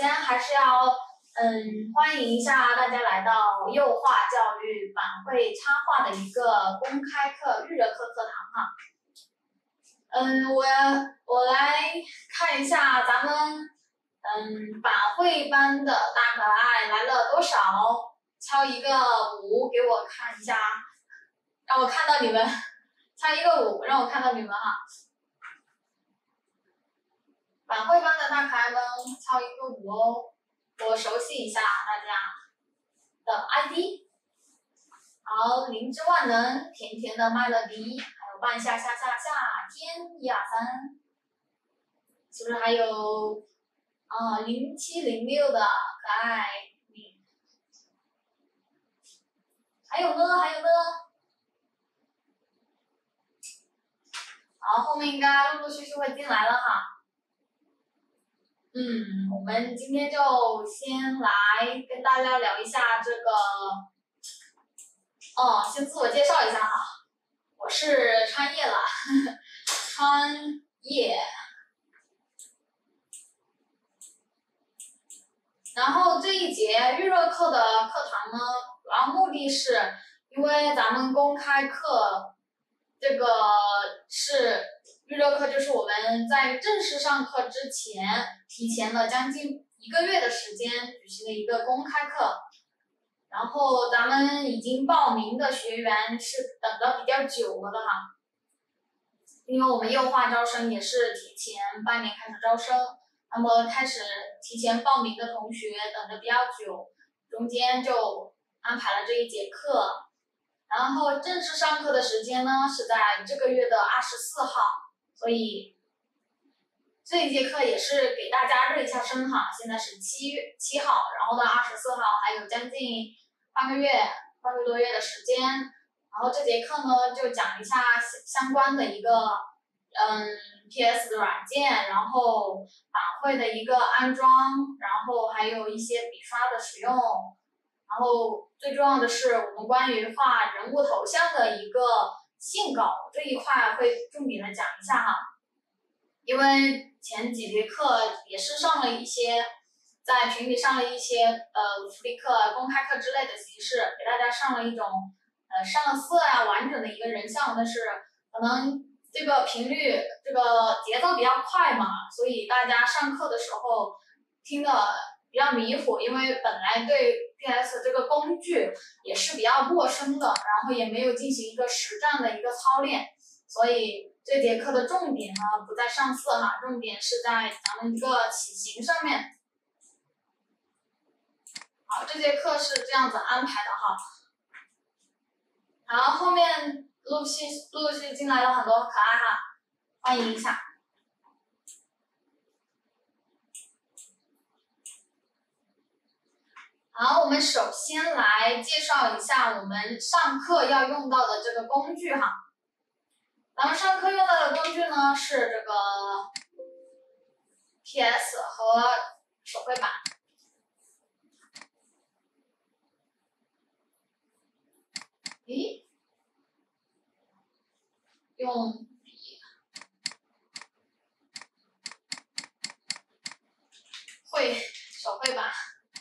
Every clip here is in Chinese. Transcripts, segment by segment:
先还是要欢迎一下大家来到幼化教育板绘插画的一个公开课预热课课堂哈。我来看一下咱们板绘班的大可爱来了多少，敲一个5给我看一下，让我看到你们，敲一个5让我看到你们哈。板绘班的大可爱们敲一个5哦，我熟悉一下大家的 ID。好，灵芝万能，甜甜的麦乐迪，还有半夏夏天1、2、3，是不是还有0706的可爱你？还有呢？好，后面应该陆陆续续会进来了哈。我们今天就先来跟大家聊一下这个，先自我介绍一下哈，我是川叶啦，川叶。然后这一节预热课的课堂呢，主要目的是因为咱们公开课这个是预热课，就是我们在正式上课之前，提前了将近1个月的时间举行了一个公开课。然后咱们已经报名的学员是等的比较久了的哈，因为我们幼化招生也是提前半年开始招生，那么开始提前报名的同学等的比较久，中间就安排了这一节课。然后正式上课的时间呢是在这个月的24号，所以这一节课也是给大家热一下身哈。现在是7号，然后到24号还有将近半个多月的时间。然后这节课呢就讲一下相关的一个PS 的软件，然后板绘的一个安装，然后还有一些笔刷的使用。然后最重要的是我们关于画人物头像的一个信稿这一块会重点的讲一下哈。因为前几节课也是上了一些，在群里上了一些福利课、公开课之类的形式，给大家上了一种上了色呀完整的一个人像，但是可能这个频率这个节奏比较快嘛，所以大家上课的时候听的比较迷糊，因为本来对 PS 这个工具也是比较陌生的，然后也没有进行一个实战的一个操练，所以这节课的重点呢不在上色哈，重点是在咱们一个起形上面。好，这节课是这样子安排的哈。然后后面陆陆续进来了很多可爱哈，欢迎一下。好，我们首先来介绍一下我们上课要用到的这个工具哈。咱们上课用到的工具呢是这个 PS 和手绘板。用笔手绘板。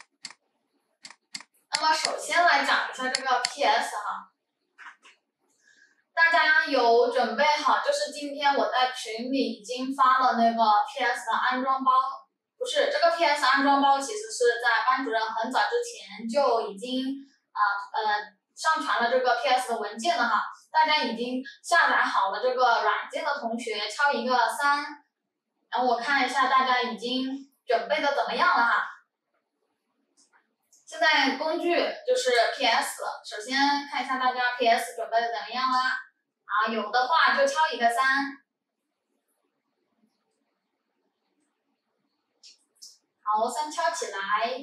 那么首先来讲一下这个 PS 哈，大家有准备好？就是今天我在群里已经发了那个 PS 的安装包，不是这个 PS 安装包，其实是在班主任很早之前就已经上传了这个 PS 的文件了哈。大家已经下载好了这个软件的同学敲一个3，然后我看一下大家已经准备的怎么样了哈。现在工具就是 PS， 首先看一下大家 PS 准备的怎么样啦？有的话就敲一个3。好，3敲起来。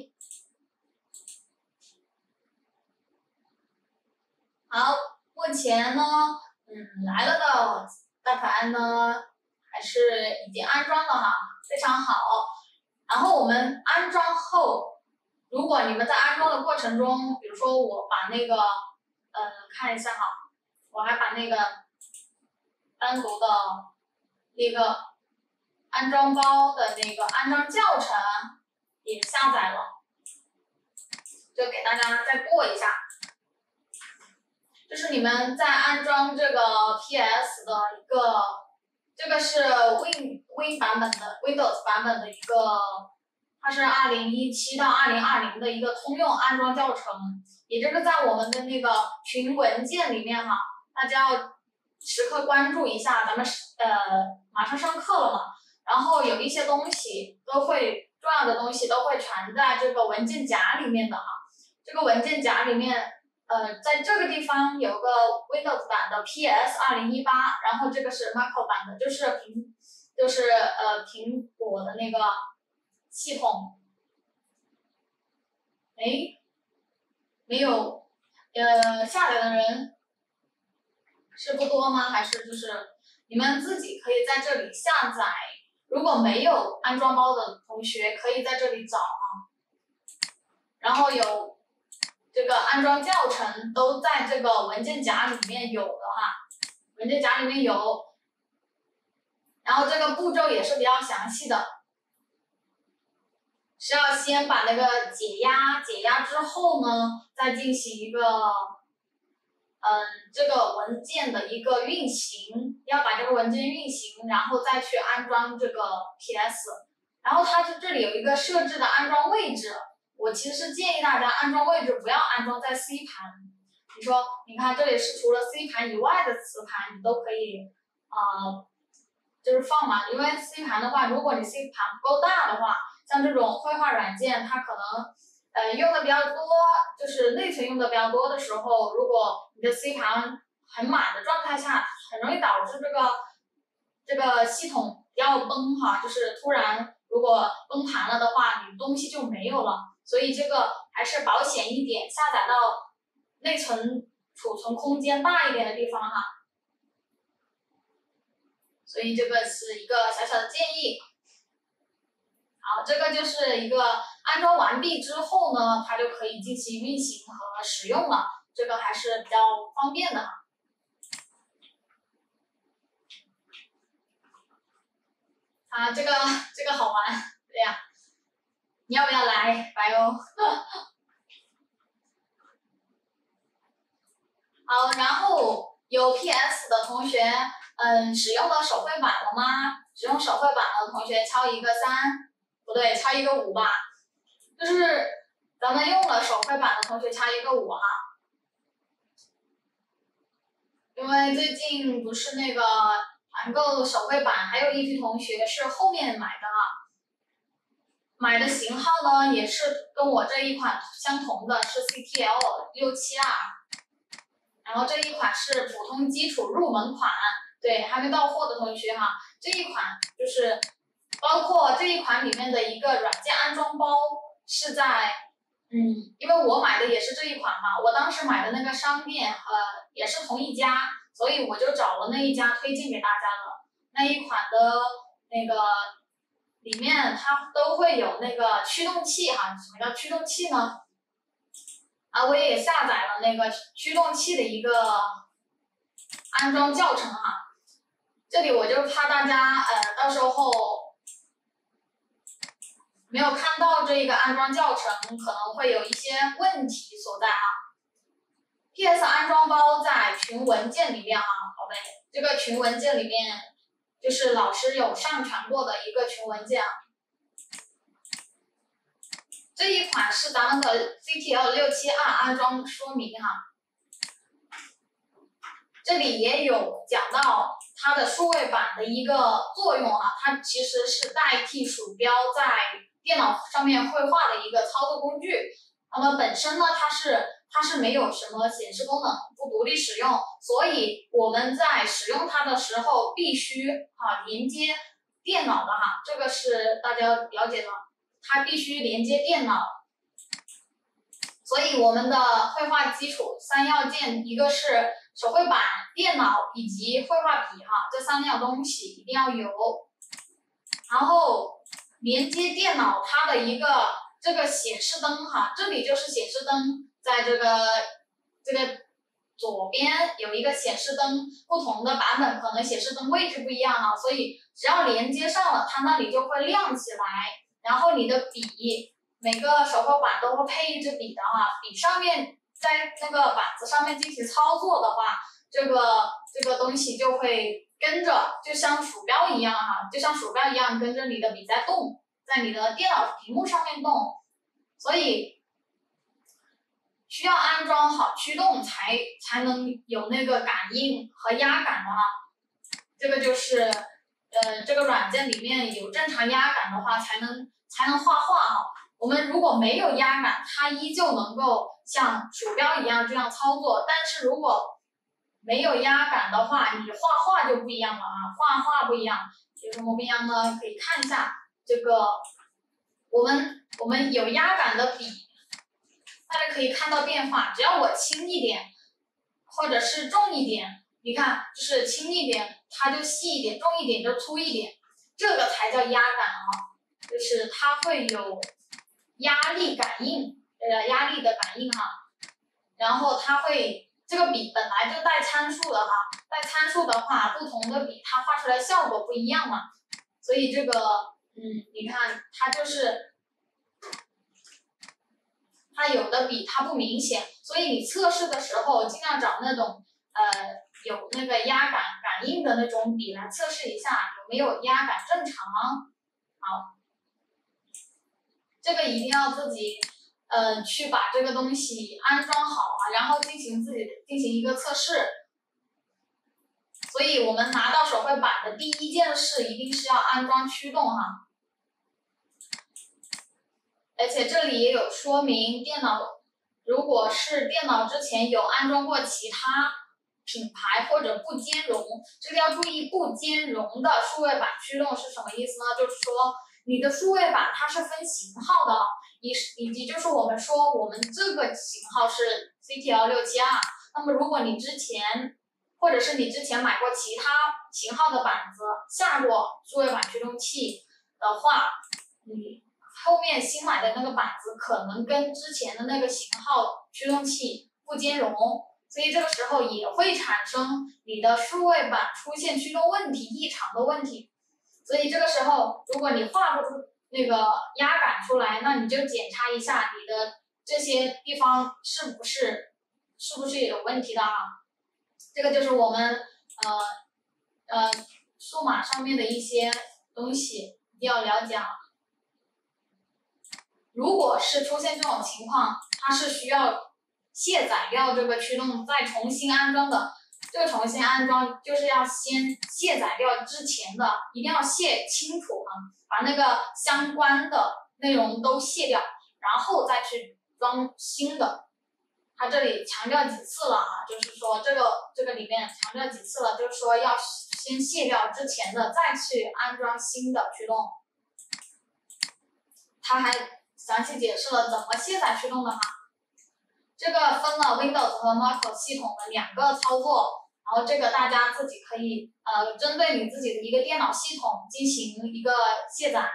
好，目前呢，来了的大可爱呢，还是已经安装了哈，非常好。然后我们安装后，如果你们在安装的过程中，比如说我把那个，看一下哈，我还把那个单独的那个安装包的那个安装教程也下载了，就给大家再过一下。就是你们在安装这个 PS 的一个，这个是 Win 版本的 Windows 版本的一个，它是2017到2020的一个通用安装教程，也就是在我们的那个群文件里面哈，大家要时刻关注一下，咱们马上上课了嘛，然后有一些东西都会重要的东西都会传在这个文件夹里面的哈，这个文件夹里面。在这个地方有个 Windows 版的 PS 2018，然后这个是 Mac 版的，就是苹果的那个系统。哎，没有，下载的人是不多吗？还是就是你们自己可以在这里下载？如果没有安装包的同学，可以在这里找啊。然后有。这个安装教程都在这个文件夹里面有的哈，文件夹里面有，然后这个步骤也是比较详细的，是要先把那个解压之后呢，再进行一个这个文件的一个运行，要把这个文件运行，然后再去安装这个 PS， 然后它这里有一个设置的安装位置。我其实是建议大家安装位置不要安装在 C 盘。你说，你看这里是除了 C 盘以外的磁盘，你都可以就是放嘛。因为 C 盘的话，如果你 C 盘不够大的话，像这种绘画软件，它可能用的比较多，就是内存用的比较多的时候，如果你的 C 盘很满的状态下，很容易导致这个系统要崩哈，就是突然如果崩盘了的话，你东西就没有了。所以这个还是保险一点，下载到内存储存空间大一点的地方哈。所以这个是一个小小的建议。好，这个就是一个安装完毕之后呢，它就可以进行运行和使用了，这个还是比较方便的。啊，这个好玩，对呀。你要不要来白欧？好，然后有 PS 的同学，使用了手绘板了吗？使用手绘板的同学敲一个3，不对，敲一个5吧。就是咱们用了手绘板的同学敲一个5哈。因为最近不是那个团购手绘板，还有一批同学是后面买的啊。买的型号呢，也是跟我这一款相同的，是 CTL672，然后这一款是普通基础入门款，对，还没到货的同学哈，这一款就是包括这一款里面的一个软件安装包是在，因为我买的也是这一款嘛，我当时买的那个商店也是同一家，所以我就找了那一家推荐给大家的那一款的那个。里面它都会有那个驱动器哈，什么叫驱动器呢？我也下载了那个驱动器的一个安装教程哈。这里我就怕大家到时候没有看到这一个安装教程，可能会有一些问题所在哈。PS 安装包在群文件里面哈，宝贝，这个群文件里面。就是老师有上传过的一个群文件，这一款是咱们的 CTL672安装说明哈，这里也有讲到它的数位板的一个作用啊，它其实是代替鼠标在电脑上面绘画的一个操作工具。那么本身呢，它是没有什么显示功能，不独立使用，所以我们在使用它的时候必须连接电脑的哈，这个是大家了解的，它必须连接电脑。所以我们的绘画基础3要件，一个是手绘板、电脑以及绘画笔哈，这3样东西一定要有。然后连接电脑它的一个这个显示灯哈，这里就是显示灯，在这个左边有一个显示灯，不同的版本可能显示灯位置不一样哈，所以只要连接上了，它那里就会亮起来。然后你的笔每个手绘板都会配一支笔的哈，笔上面在那个板子上面进行操作的话，这个东西就会跟着，就像鼠标一样哈，就像鼠标一样跟着你的笔在动，在你的电脑屏幕上面动，所以需要安装好驱动才能有那个感应和压感的哈。这个就是这个软件里面有正常压感的话才能画画哈。我们如果没有压感，它依旧能够像鼠标一样这样操作，但是如果没有压感的话，你画画就不一样了啊，画画不一样，有什么不一样呢？可以看一下这个，我们有压感的笔，大家可以看到变化，只要我轻一点，或者是重一点，你看就是轻一点它就细一点，重一点就粗一点，这个才叫压感啊，就是它会有压力感应，压力的感应哈，然后它会这个笔本来就带参数的哈，带参数的话，不同的笔它画出来效果不一样嘛，所以这个你看它就是它有的笔它不明显，所以你测试的时候尽量找那种有那个压感感应的那种笔来测试一下有没有压感正常。好，这个一定要自己去把这个东西安装好啊，然后进行一个测试。所以我们拿到手绘板的第一件事一定是要安装驱动哈。而且这里也有说明，电脑如果是电脑之前有安装过其他品牌或者不兼容，这个要注意不兼容的数位板驱动是什么意思呢？就是说你的数位板它是分型号的，以及就是我们说我们这个型号是 CTL672，那么如果你之前或者是你之前买过其他型号的板子，下过数位板驱动器的话，你后面新买的那个板子可能跟之前的那个型号驱动器不兼容，所以这个时候也会产生你的数位板出现驱动问题、异常的问题。所以这个时候，如果你画不出那个压感出来，那你就检查一下你的这些地方是不是有问题的啊？这个就是我们数码上面的一些东西一定要了解啊。如果是出现这种情况，它是需要卸载掉这个驱动再重新安装的。这个重新安装就是要先卸载掉之前的，一定要卸清楚啊，把那个相关的内容都卸掉，然后再去装新的。它这里强调几次了啊，就是说这个里面强调几次了，就是说要先卸掉之前的，再去安装新的驱动。它还详细解释了怎么卸载驱动的哈。这个分了 Windows 和 Mac 系统的2个操作，然后这个大家自己可以针对你自己的一个电脑系统进行一个卸载。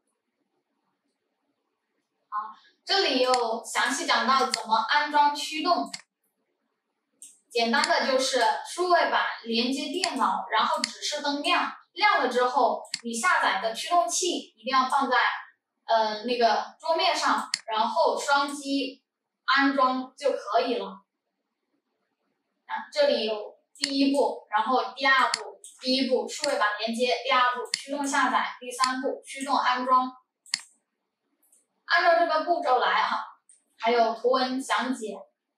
好，这里有详细讲到怎么安装驱动。简单的就是数位板连接电脑，然后指示灯亮，亮了之后，你下载的驱动器一定要放在那个桌面上，然后双击安装就可以了。这里有第一步，然后第二步，第一步数位板连接，第二步驱动下载，第三步驱动安装。按照这个步骤来哈，还有图文详解。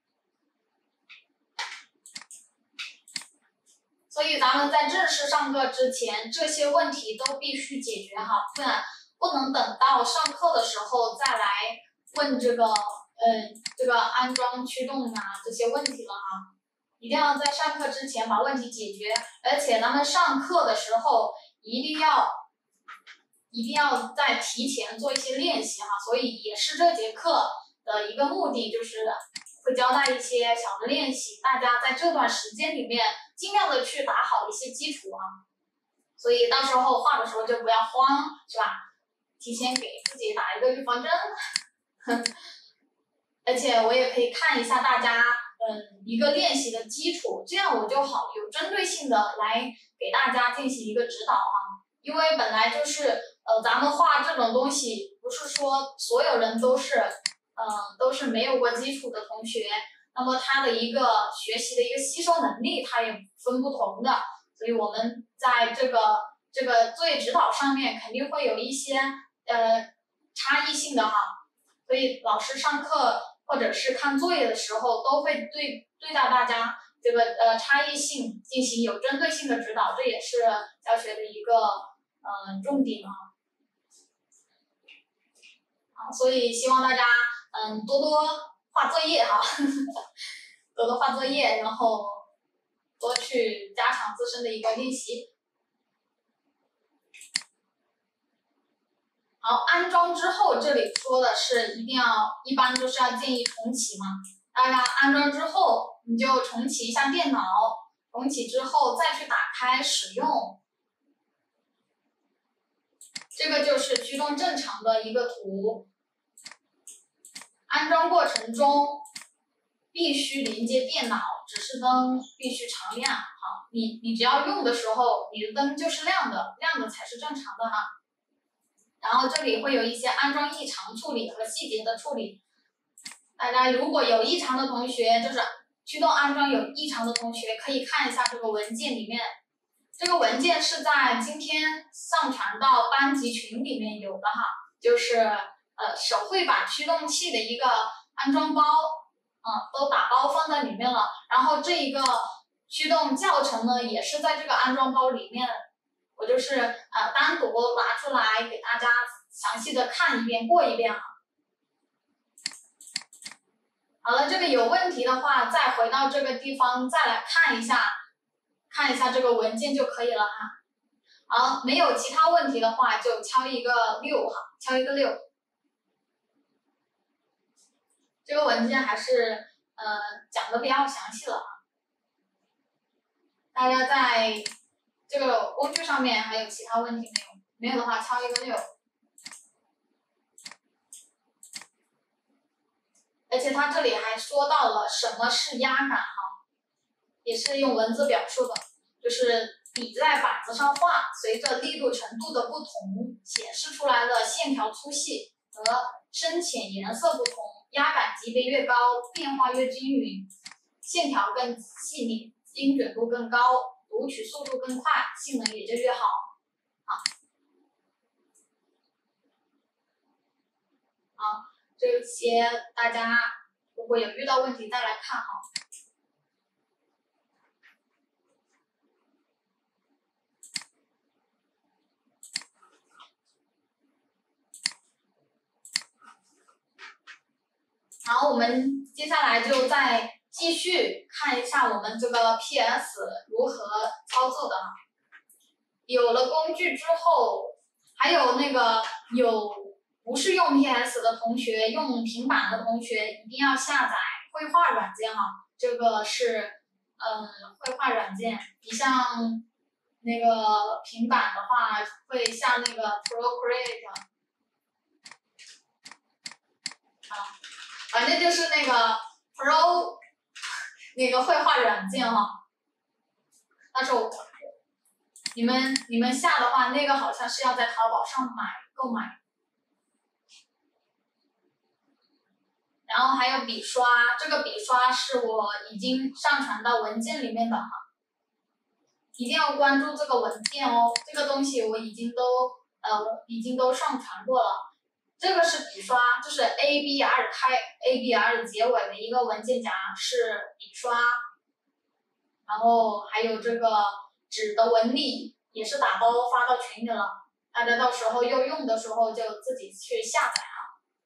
所以咱们在正式上课之前，这些问题都必须解决哈，不然不能等到上课的时候再来问这个安装驱动啊这些问题了哈。一定要在上课之前把问题解决，而且咱们上课的时候一定要在提前做一些练习哈。所以也是这节课的一个目的，就是会交代一些小的练习，大家在这段时间里面尽量的去打好一些基础啊。所以到时候画的时候就不要慌，是吧？提前给自己打一个预防针。而且我也可以看一下大家一个练习的基础，这样我就好有针对性的来给大家进行一个指导啊。因为本来就是咱们画这种东西不是说所有人都是没有过基础的同学，那么他的一个学习的一个吸收能力，它也分不同的，所以我们在这个作业指导上面肯定会有一些差异性的哈，所以老师上课或者是看作业的时候，都会对待大家这个差异性进行有针对性的指导，这也是教学的一个重点啊。所以希望大家多多画作业哈，多多画作业，然后多去加强自身的一个练习。好，安装之后，这里说的是一般都是要建议重启嘛。大家安装之后，你就重启一下电脑，重启之后再去打开使用。这个就是驱动正常的一个图。安装过程中必须连接电脑，指示灯必须常亮。好，你只要用的时候，你的灯就是亮的，亮的才是正常的哈。然后这里会有一些安装异常处理和细节的处理。大家如果有异常的同学，就是驱动安装有异常的同学，可以看一下这个文件里面。这个文件是在今天上传到班级群里面有的哈，就是手绘把驱动器的一个安装包，都打包放在里面了。然后这一个驱动教程呢，也是在这个安装包里面。我就是单独拿出来给大家详细的看一遍过一遍啊。好了，这个有问题的话，再回到这个地方再来看一下这个文件就可以了哈。好，没有其他问题的话就敲一个6哈，敲一个6。这个文件还是讲的比较详细了啊。大家在这个工具上面还有其他问题没有？没有的话敲一个6。而且它这里还说到了什么是压感哈，也是用文字表述的，就是笔在板子上画，随着力度程度的不同，显示出来的线条粗细和深浅颜色不同，压感级别越高，变化越均匀，线条更细腻，精准度更高，读取速度更快，性能也就越好。好，这些大家如果有遇到问题再来看哈。好，我们接下来就再继续看一下我们这个 PS 如何操作的哈。有了工具之后，还有不是用 PS 的同学，用平板的同学一定要下载绘画软件哈。这个是绘画软件，你像那个平板的话，会下那个 Procreate 反正就是那个 Pro 那个绘画软件哈。但是你们下的话，那个好像是要在淘宝上购买。然后还有笔刷，这个笔刷是我已经上传到文件里面的哈，一定要关注这个文件哦。这个东西我已经都上传过了。这个是笔刷，就是 ABR 结尾的一个文件夹是笔刷，然后还有这个纸的纹理也是打包发到群里了，大家到时候要用的时候就自己去下载啊。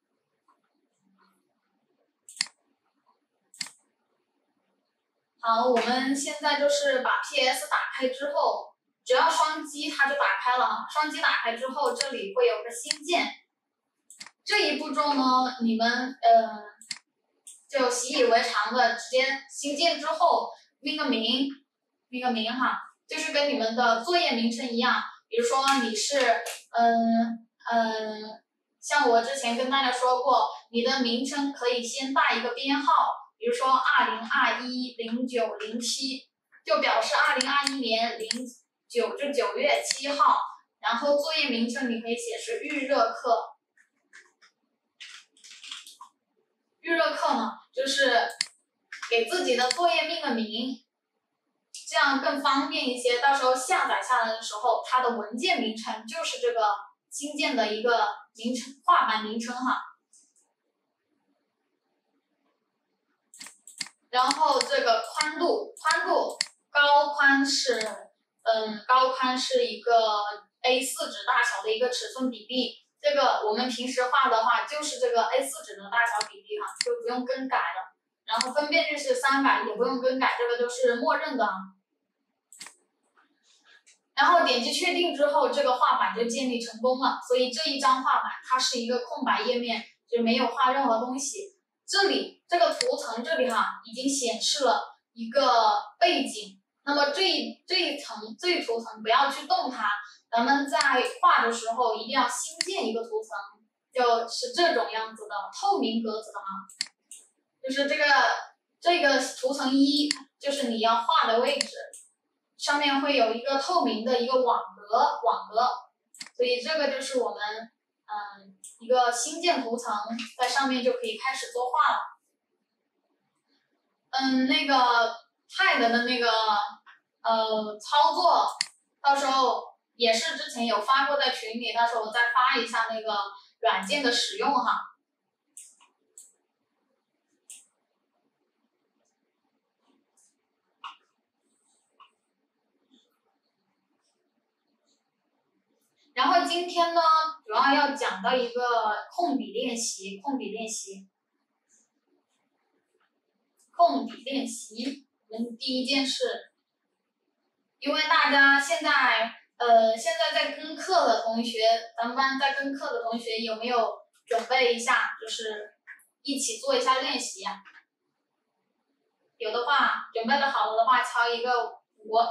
好，我们现在就是把 PS 打开之后，只要双击它就打开了。双击打开之后，这里会有个新建。这一步骤呢，你们就习以为常的，直接新建之后命个名哈，就是跟你们的作业名称一样。比如说你是像我之前跟大家说过，你的名称可以先带一个编号，比如说20210907，就表示2021年9月7号。然后作业名称你可以写是预热课。 预热课呢，就是给自己的作业命个名，这样更方便一些。到时候下载下来的时候，它的文件名称就是这个新建的一个名称，画板名称哈。然后这个宽度，高宽是一个 A4 纸大小的一个尺寸比例。这个我们平时画的话，就是这个 A4 纸的大小比例哈，就不用更改了。然后分辨率是300，也不用更改，这个都是默认的啊。然后点击确定之后，这个画板就建立成功了。所以这一张画板它是一个空白页面，就没有画任何东西。这里这个图层这里哈，已经显示了一个背景。那么这一图层不要去动它，咱们在画的时候一定要新建一个图层，就是这种样子的透明格子的哈，就是这个图层1就是你要画的位置，上面会有一个透明的一个网格，所以这个就是我们一个新建图层，在上面就可以开始作画了。那个 Pad 的那个操作，到时候也是之前有发过在群里，到时候我再发一下那个软件的使用哈。然后今天呢，主要讲到一个控笔练习。我们第一件事，因为大家现在在跟课的同学，咱们班在跟课的同学有没有准备一下，就是一起做一下练习呀？有的话，准备的好了的话，敲一个5。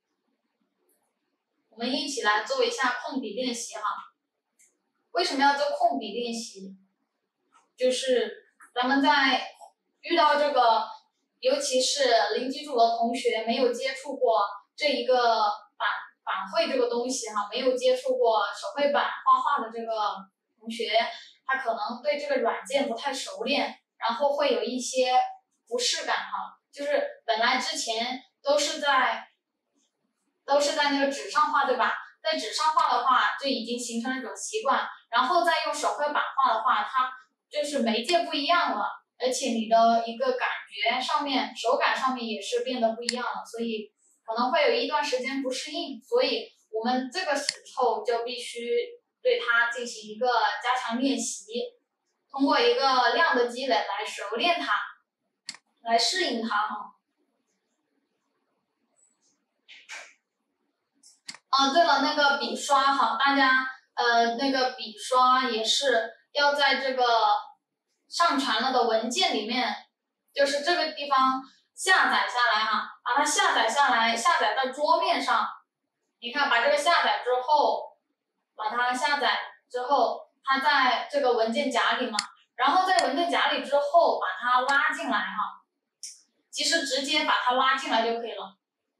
我们一起来做一下控笔练习哈。为什么要做控笔练习？就是咱们在遇到这个，尤其是零基础的同学，没有接触过这一个板绘这个东西哈，没有接触过手绘板画画的这个同学，他可能对这个软件不太熟练，然后会有一些不适感哈。就是本来之前都是在那个纸上画，对吧？在纸上画的话，就已经形成了一种习惯，然后再用手绘板画的话，它就是媒介不一样了，而且你的一个感觉上面、手感上面也是变得不一样了，所以可能会有一段时间不适应，所以我们这个时候就必须对它进行一个加强练习，通过一个量的积累来熟练它，来适应它哈。对了，那个笔刷哈，大家那个笔刷也是要在这个上传了的文件里面，就是这个地方下载下来哈，把它下载下来，下载到桌面上。你看，把这个下载之后，它在这个文件夹里嘛，然后在文件夹里之后把它拉进来哈，其实直接把它拉进来就可以了。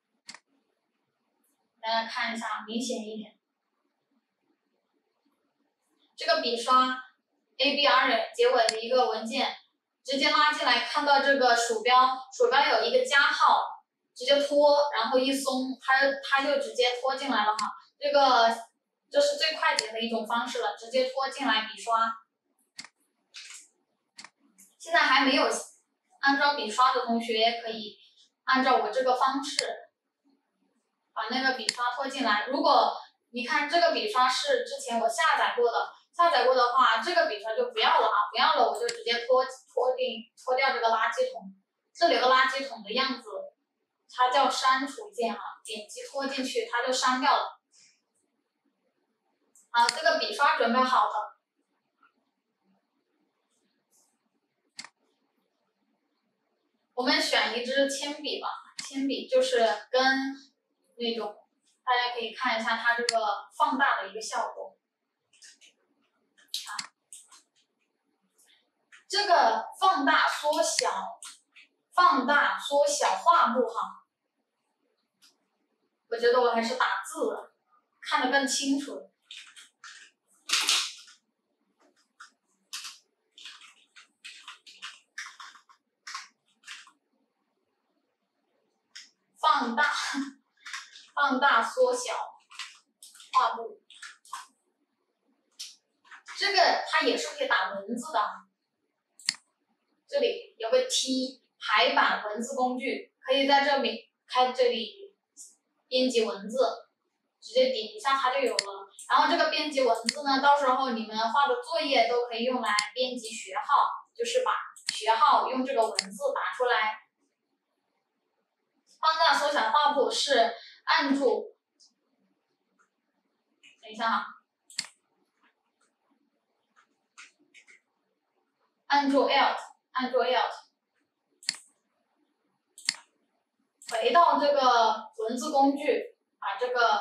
大家看一下，明显一点。这个笔刷 ABR 结尾的一个文件，直接拉进来，看到这个鼠标有一个加号，直接拖，然后一松，它就直接拖进来了哈。这是最快捷的一种方式了，直接拖进来笔刷。现在还没有安装笔刷的同学，可以按照我这个方式。把那个笔刷拖进来。如果你看这个笔刷是之前我下载过的话，这个笔刷就不要了啊，不要了我就直接拖掉这个垃圾桶。这里有个垃圾桶的样子，它叫删除键哈，点击拖进去它就删掉了。好，这个笔刷准备好了。我们选一支铅笔吧，铅笔就是跟那种，大家可以看一下它这个放大的一个效果。这个放大缩小画布哈，我觉得我还是打字看得更清楚。 放大、放大、缩小画布。这个它也是可以打文字的，这里有个 T 排版文字工具，可以在这里编辑文字，直接点一下它就有了。然后这个编辑文字呢，到时候你们画的作业都可以用来编辑学号，就是把学号用这个文字打出来。放大缩小画布是按住，等一下哈，按住 Alt， 按住 Alt， 回到这个文字工具，把这个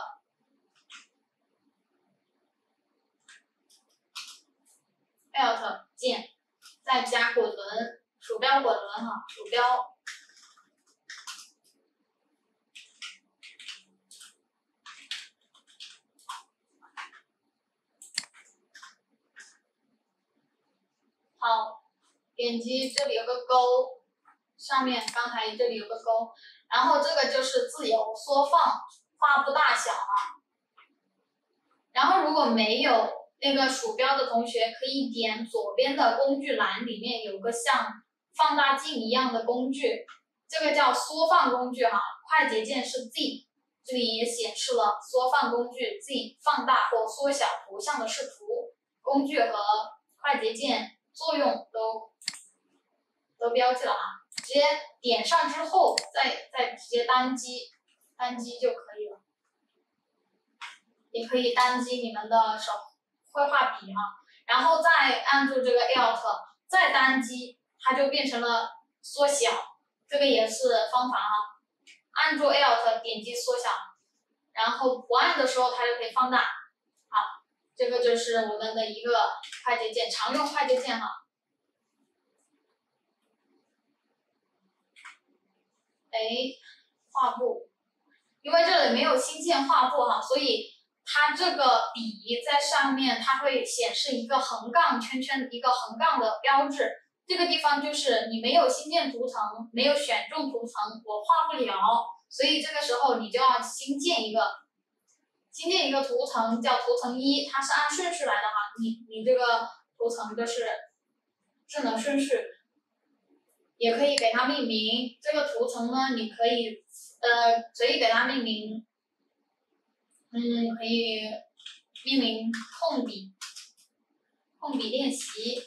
Alt 键，再加滚轮，鼠标滚轮哈，鼠标。好，点击这里有个勾，上面刚才这里有个勾，然后这个就是自由缩放画布大小啊。然后如果没有那个鼠标的同学，可以点左边的工具栏，里面有个像放大镜一样的工具，这个叫缩放工具哈，快捷键是 Z， 这里也显示了缩放工具 Z 放大或缩小图像的视图，工具和快捷键作用都标记了啊，直接点上之后再直接单击就可以了，也可以单击你们的手绘画笔啊，然后再按住这个 Alt， 再单击，它就变成了缩小，这个也是方法啊，按住 Alt 点击缩小，然后不按的时候它就可以放大，好，这个就是我们的一个快捷键，常用快捷键哈。画布，因为这里没有新建画布哈，所以它这个笔在上面，它会显示一个横杠圈圈，一个横杠的标志。这个地方就是你没有新建图层，没有选中图层，我画不了，所以这个时候你就要新建一个图层，叫图层1，它是按顺序来的哈。你这个图层就是智能顺序。也可以给它命名，这个图层呢，你可以随意给它命名，可以命名控笔练习，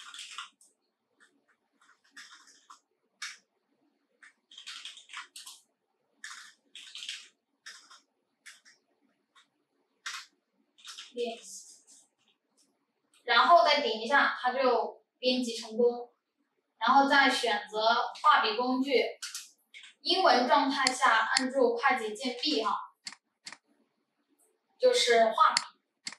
然后再点一下，它就编辑成功。然后再选择画笔工具，英文状态下按住快捷键 B 哈，就是画笔。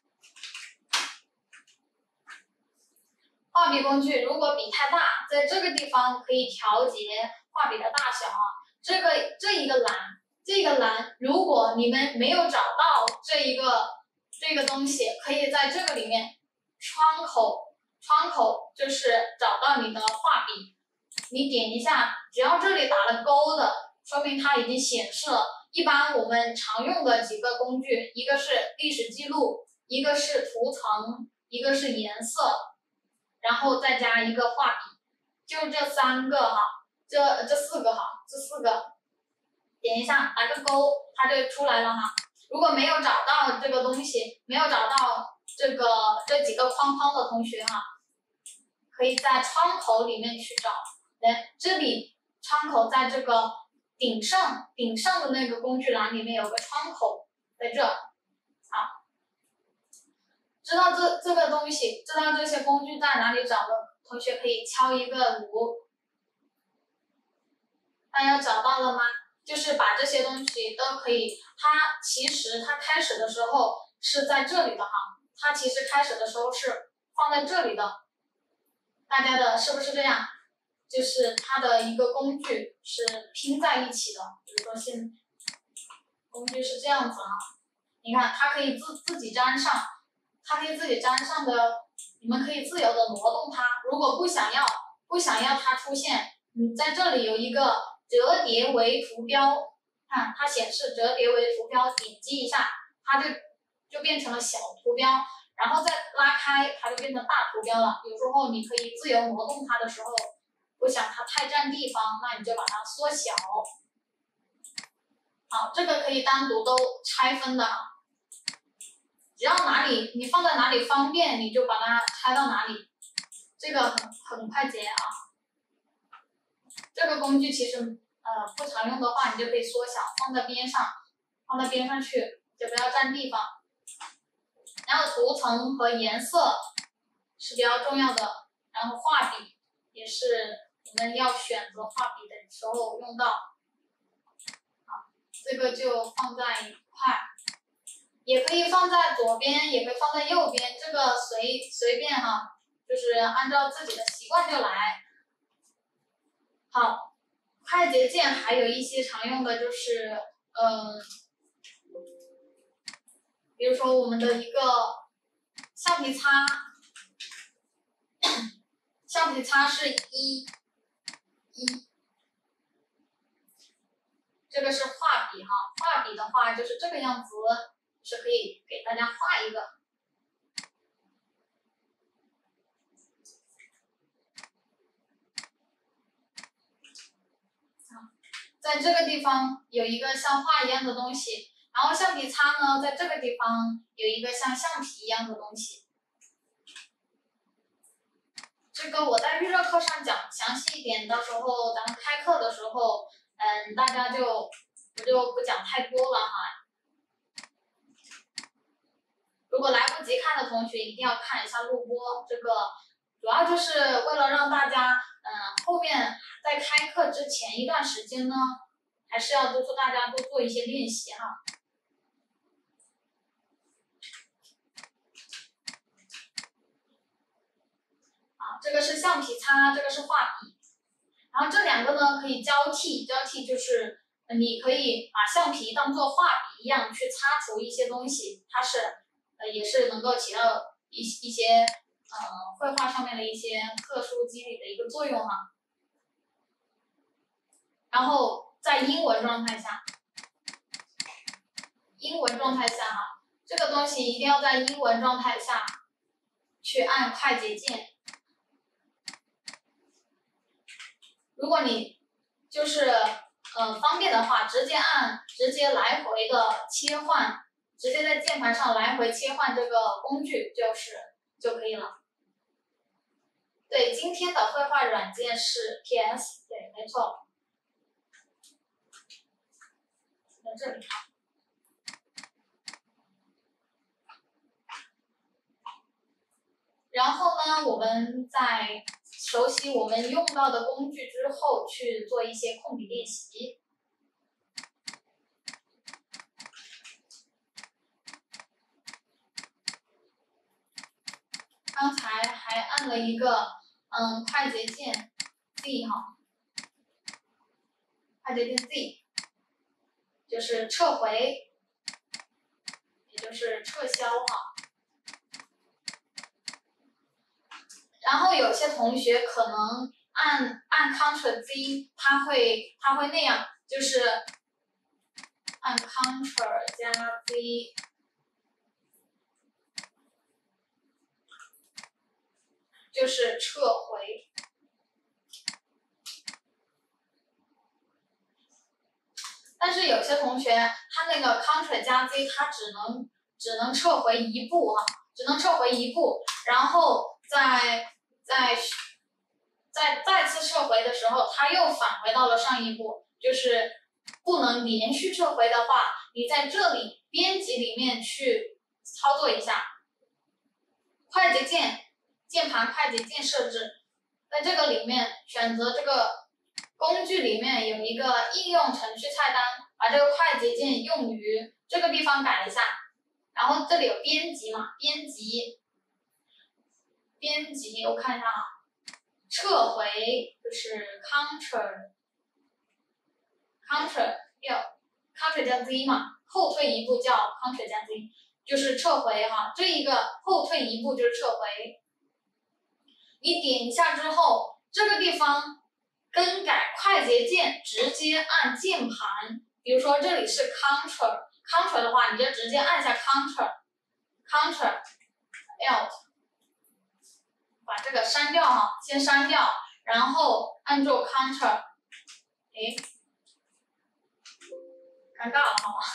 画笔工具如果笔太大，在这个地方可以调节画笔的大小啊。这一个栏，如果你们没有找到这个东西，可以在这个里面窗口就是找到你的画笔，你点一下，只要这里打了勾的，说明它已经显示了。一般我们常用的几个工具，一个是历史记录，一个是图层，一个是颜色，然后再加一个画笔，就这3个哈，这4个哈，这4个，点一下，打个勾，它就出来了哈。如果没有找到这个东西，没有找到这几个框的同学哈，可以在窗口里面去找。这里窗口在这个顶上的那个工具栏里面有个窗口，在这。好，知道这个东西，知道这些工具在哪里找的同学可以敲一个5。大家找到了吗？就是把这些东西都可以，其实它开始的时候是在这里的哈，它其实开始的时候是放在这里的，大家的是不是这样？就是它的一个工具是拼在一起的，比如说工具是这样子哈，你看它可以自己粘上，它可以自己粘上的，你们可以自由的挪动它。如果不想要它出现，你在这里有一个折叠为图标， 看它显示折叠为图标，点击一下，它就变成了小图标，然后再拉开，它就变成大图标了。有时候你可以自由挪动它的时候，不想它太占地方，那你就把它缩小。好，这个可以单独都拆分的，只要哪里你放在哪里方便，你就把它拆到哪里。这个很快捷啊。这个工具其实不常用的话，你就可以缩小，放在边上去，就不要占地方。然后涂层和颜色是比较重要的，然后画笔也是我们要选择画笔的时候用到。好，这个就放在一块，也可以放在左边，也可以放在右边，这个随便哈，就是按照自己的习惯就来。好，快捷键还有一些常用的就是比如说我们的一个橡皮擦，橡皮擦是一，这个是画笔哈，画笔的话就是这个样子，是可以给大家画一个。在这个地方有一个像画一样的东西，然后橡皮擦呢，在这个地方有一个像橡皮一样的东西。这个我在预热课上讲详细一点，到时候咱们开课的时候，大家我就不讲太多了哈。如果来不及看的同学，一定要看一下录播。这个主要就是为了让大家，后面在开课之前一段时间呢，还是要督促大家多做一些练习哈。这个是橡皮擦，这个是画笔，然后这两个呢可以交替，交替就是你可以把橡皮当做画笔一样去擦除一些东西，它是也是能够起到一些绘画上面的一些特殊机理的一个作用哈。然后在英文状态下，哈，这个东西一定要在英文状态下去按快捷键。如果你就是方便的话，直接来回的切换，直接在键盘上来回切换这个工具就可以了。对，今天的绘画软件是 PS， 对，没错，在这里。然后呢，我们在熟悉我们用到的工具之后，去做一些控笔练习。刚才还按了一个快捷键 Z 哈，快捷键 Z 就是撤回，也就是撤销哈。然后有些同学可能按 Ctrl Z， 他会那样，就是按 Ctrl 加 Z， 就是撤回。但是有些同学他那个 Ctrl 加 Z， 他只能撤回一步哈，只能撤回一步，然后再次撤回的时候，它又返回到了上一步，就是不能连续撤回的话，你在这里编辑里面去操作一下，快捷键键盘快捷键设置，在这个里面选择这个工具里面有一个应用程序菜单，把这个快捷键用于这个地方改一下，然后这里有编辑嘛，编辑我看一下啊，撤回就是 Ctrl 加 Z 嘛，后退一步叫 Ctrl 加 Z， 就是撤回哈，这一个后退一步就是撤回。你点一下之后，这个地方更改快捷键直接按键盘比如说这里是 Ctrl 的话，你就直接按下 Ctrl Alt， 把这个删掉哈，先删掉，然后按住 Ctrl， 哎，尴尬了哈，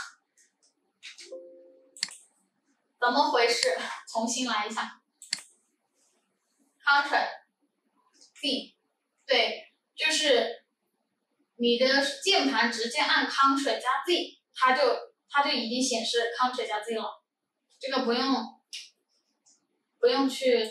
怎么回事？重新来一下 ，Ctrl D， 对，就是你的键盘直接按 Ctrl 加 Z， 它就已经显示 Ctrl 加 Z 了，这个不用去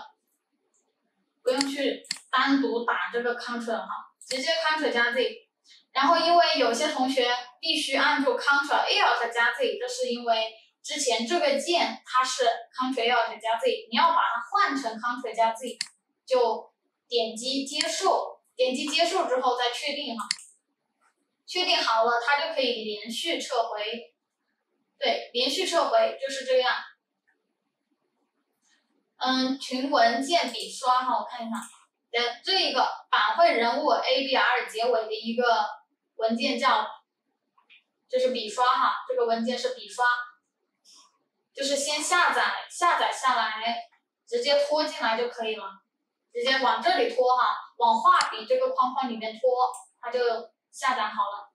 单独打这个 Ctrl 哈，直接 Ctrl 加 Z。然后因为有些同学必须按住 Ctrl Alt 加 Z， 这是因为之前这个键它是 Ctrl Alt 加 Z， 你要把它换成 Ctrl 加 Z， 就点击接受，点击接受之后再确定哈，确定好了它就可以连续撤回，对，连续撤回就是这样。群文件笔刷哈，我看一下，这一个板绘人物 ABR 结尾的一个文件就是笔刷哈，这个文件是笔刷，就是先下载下来，直接拖进来就可以了，直接往这里拖哈，往画笔这个框框里面拖，它就下载好了。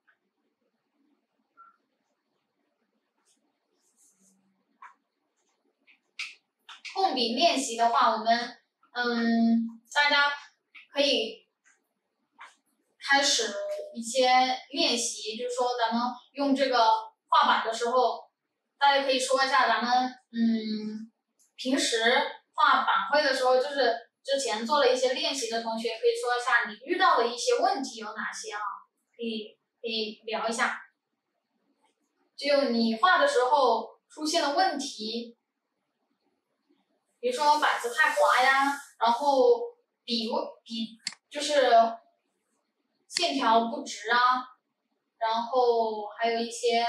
控笔练习的话，我们大家可以开始一些练习，就是说咱们用这个画板的时候，大家可以说一下咱们平时画板绘的时候，就是之前做了一些练习的同学可以说一下你遇到的一些问题有哪些啊？可以聊一下，就你画的时候出现的问题。比如说板子太滑呀，然后笔就是线条不直啊，然后还有一些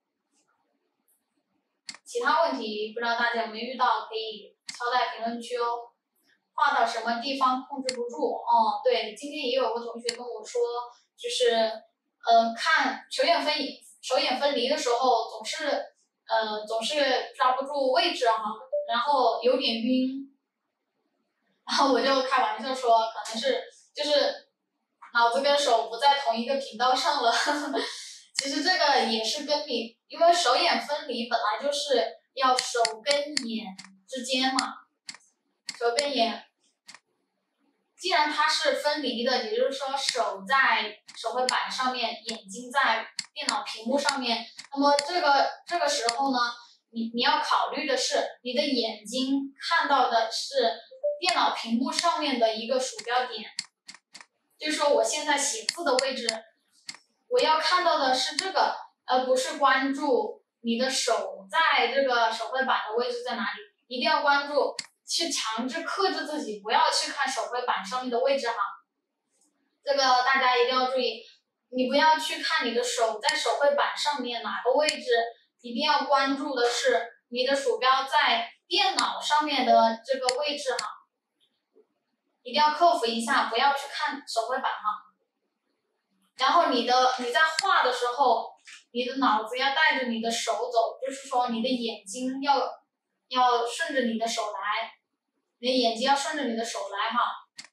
其他问题，不知道大家有没有遇到，可以敲在评论区哦。画到什么地方控制不住哦？对，今天也有个同学跟我说，就是看手眼分离的时候总是抓不住位置哈。然后有点晕，然后我就开玩笑说，可能是就是脑子跟手不在同一个频道上了。其实这个也是跟你，因为手眼分离本来就是要手跟眼之间嘛，手跟眼，既然它是分离的，也就是说手在手绘板上面，眼睛在电脑屏幕上面，那么这个时候呢？你要考虑的是，你的眼睛看到的是电脑屏幕上面的一个鼠标点，就是说我现在写字的位置，我要看到的是这个，而不是关注你的手在这个手绘板的位置在哪里，一定要关注，去强制克制自己，不要去看手绘板上面的位置哈。这个大家一定要注意，你不要去看你的手在手绘板上面哪个位置。一定要关注的是你的鼠标在电脑上面的这个位置哈，一定要克服一下，不要去看手绘板哈。然后你在画的时候，你的脑子要带着你的手走，就是说你的眼睛要顺着你的手来，你的眼睛要顺着你的手来哈。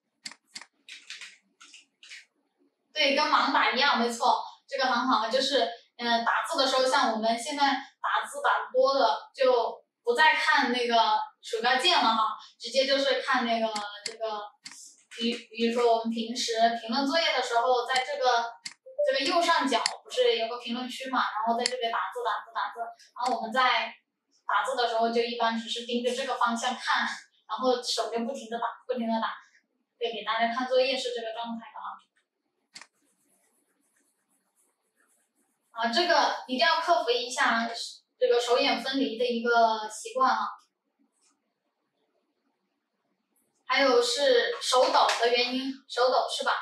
对，跟盲打一样，没错，这个很好，就是打字的时候，像我们现在打字打得多的，就不再看那个鼠标键了哈，直接就是看那个这个，比如说我们平时评论作业的时候，在这个右上角不是有个评论区嘛，然后在这边打字，然后我们在打字的时候就一般只是盯着这个方向看，然后手就不停的打，对，给大家看作业是这个状态的啊。这个一定要克服一下这个手眼分离的一个习惯啊。还有是手抖的原因，手抖是吧？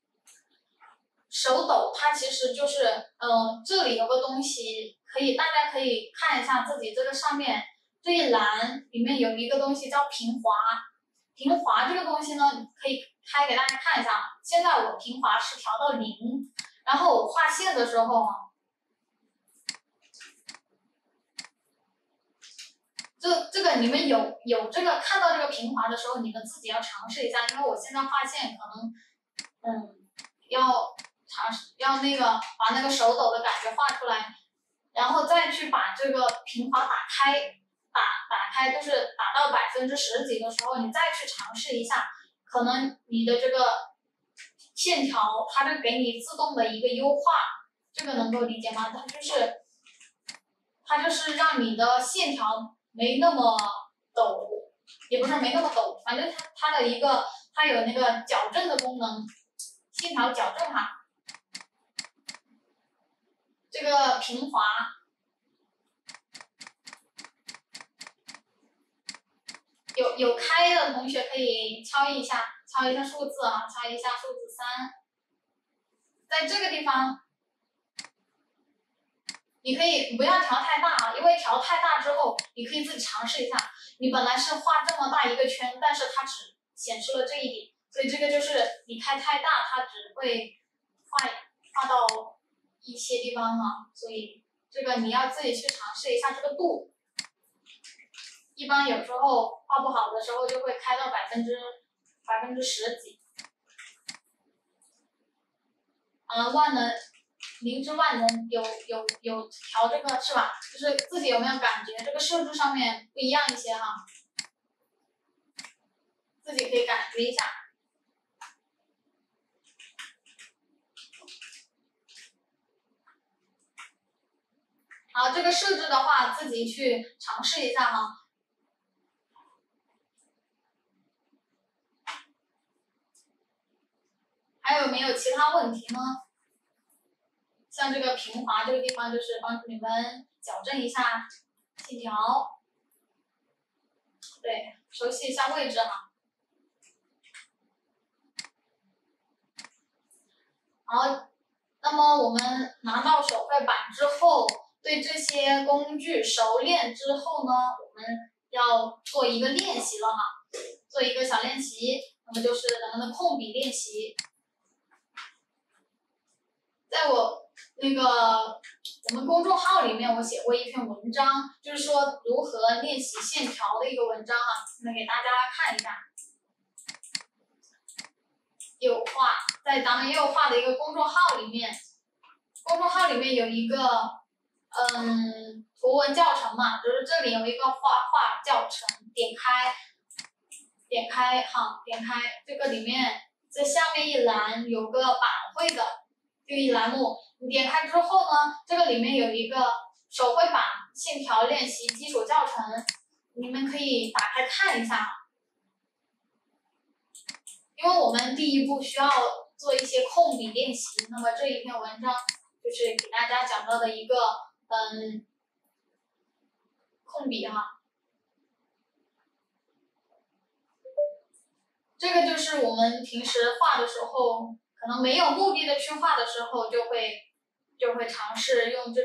手抖它其实就是，这里有个东西大家可以看一下自己这个上面这一栏里面有一个东西叫平滑，平滑这个东西呢，可以开给大家看一下。现在我平滑是调到0，然后我画线的时候这个你们有这个看到这个平滑的时候，你们自己要尝试一下，因为我现在发现可能要要那个把那个手抖的感觉画出来，然后再去把这个平滑打开，就是打到10%几的时候，你再去尝试一下，可能你的这个线条它就给你自动的一个优化，这个能够理解吗？它就是让你的线条没那么抖，也不是没那么抖，反正它有那个矫正的功能，线条矫正它。这个平滑，有开的同学可以敲一下数字啊，敲一下数字3，在这个地方。你可以不要调太大啊，因为调太大之后，你可以自己尝试一下。你本来是画这么大一个圈，但是它只显示了这一点，所以这个就是你开太大，它只会画到一些地方啊。所以这个你要自己去尝试一下这个度。一般有时候画不好的时候就会开到10%几。万能。明知万能有调这个是吧？就是自己有没有感觉这个设置上面不一样一些哈？自己可以感觉一下。好，这个设置的话自己去尝试一下哈。还有没有其他问题呢？像这个平滑这个地方，就是帮助你们矫正一下线条，对，熟悉一下位置哈。好，那么我们拿到手绘板之后，对这些工具熟练之后呢，我们要做一个练习了哈，做一个小练习，那么就是咱们的控笔练习。在我们公众号里面，我写过一篇文章，就是说如何练习线条的一个文章啊，那给大家看一下。有画，在咱们右画的一个公众号里面，公众号里面有一个图文教程嘛，就是这里有一个画画教程，点开这个里面，这下面一栏有个板绘的这一栏目，你点开之后呢，这个里面有一个手绘板线条练习基础教程，你们可以打开看一下。因为我们第一步需要做一些控笔练习，那么这一篇文章就是给大家讲到的一个控笔哈。这个就是我们平时画的时候，可能没有目的的去画的时候，就会尝试用这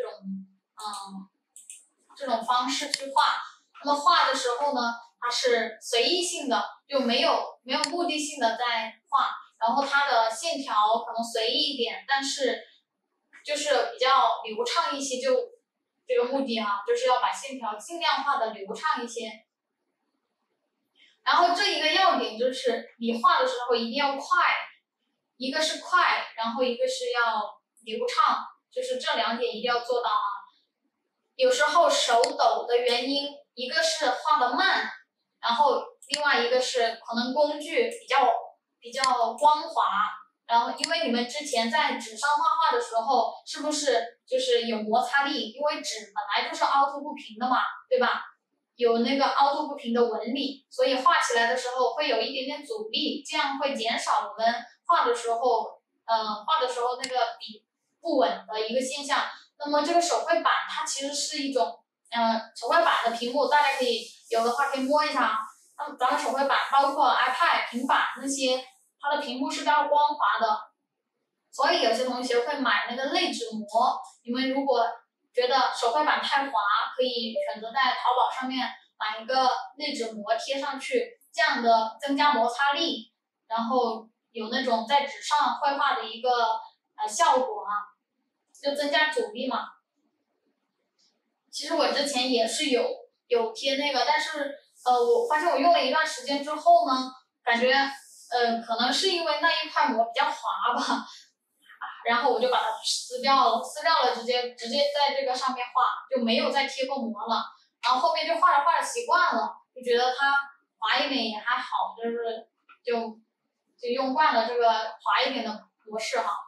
种方式去画。那么画的时候呢，它是随意性的，就没有目的性的在画，然后它的线条可能随意一点，但是就是比较流畅一些，就这个目的哈，就是要把线条尽量画的流畅一些。然后这一个要点就是你画的时候一定要快，一个是快，然后一个是要流畅，就是这2点一定要做到啊。有时候手抖的原因，一个是画的慢，然后另外一个是可能工具比较光滑，然后因为你们之前在纸上画画的时候，是不是就是有摩擦力？因为纸本来就是凹凸不平的嘛，对吧？有那个凹凸不平的纹理，所以画起来的时候会有一点点阻力，这样会减少我们画的时候那个笔不稳的一个现象。那么这个手绘板它其实是一种，手绘板的屏幕大家可以有的话可以摸一下啊。那么咱们手绘板包括 iPad、平板那些，它的屏幕是比较光滑的，所以有些同学会买那个类纸膜。你们如果觉得手绘板太滑，可以选择在淘宝上面买一个类纸膜贴上去，这样的增加摩擦力，然后有那种在纸上绘画的一个效果啊，就增加阻力嘛。其实我之前也是有有贴那个，但是我发现我用了一段时间之后呢，感觉可能是因为那一块膜比较滑吧，然后我就把它撕掉了，直接在这个上面画，就没有再贴过膜了。然后后面就画着习惯了，就觉得它滑一点也还好，就用惯了这个滑一点的模式哈。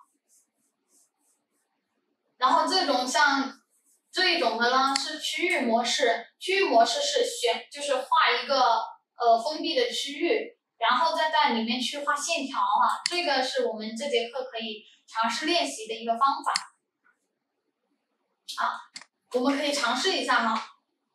然后这一种的呢是区域模式，区域模式是就是画一个封闭的区域，然后再在里面去画线条哈，这个是我们这节课可以尝试练习的一个方法。啊，我们可以尝试一下哈。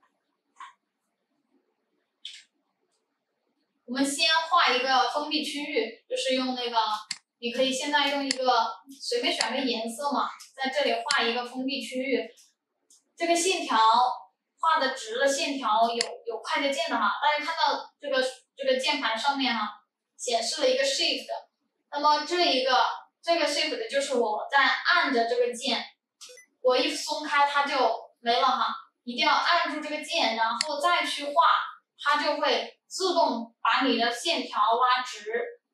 我们先画一个封闭区域，就是用那个，你可以现在用一个随便选个颜色嘛，在这里画一个封闭区域。这个线条画的直的线条有快捷键的哈，大家看到这个键盘上面哈显示了一个 Shift， 那么这个 Shift 就是我在按着这个键，我一松开它就没了哈，一定要按住这个键，然后再去画，它就会自动把你的线条拉直。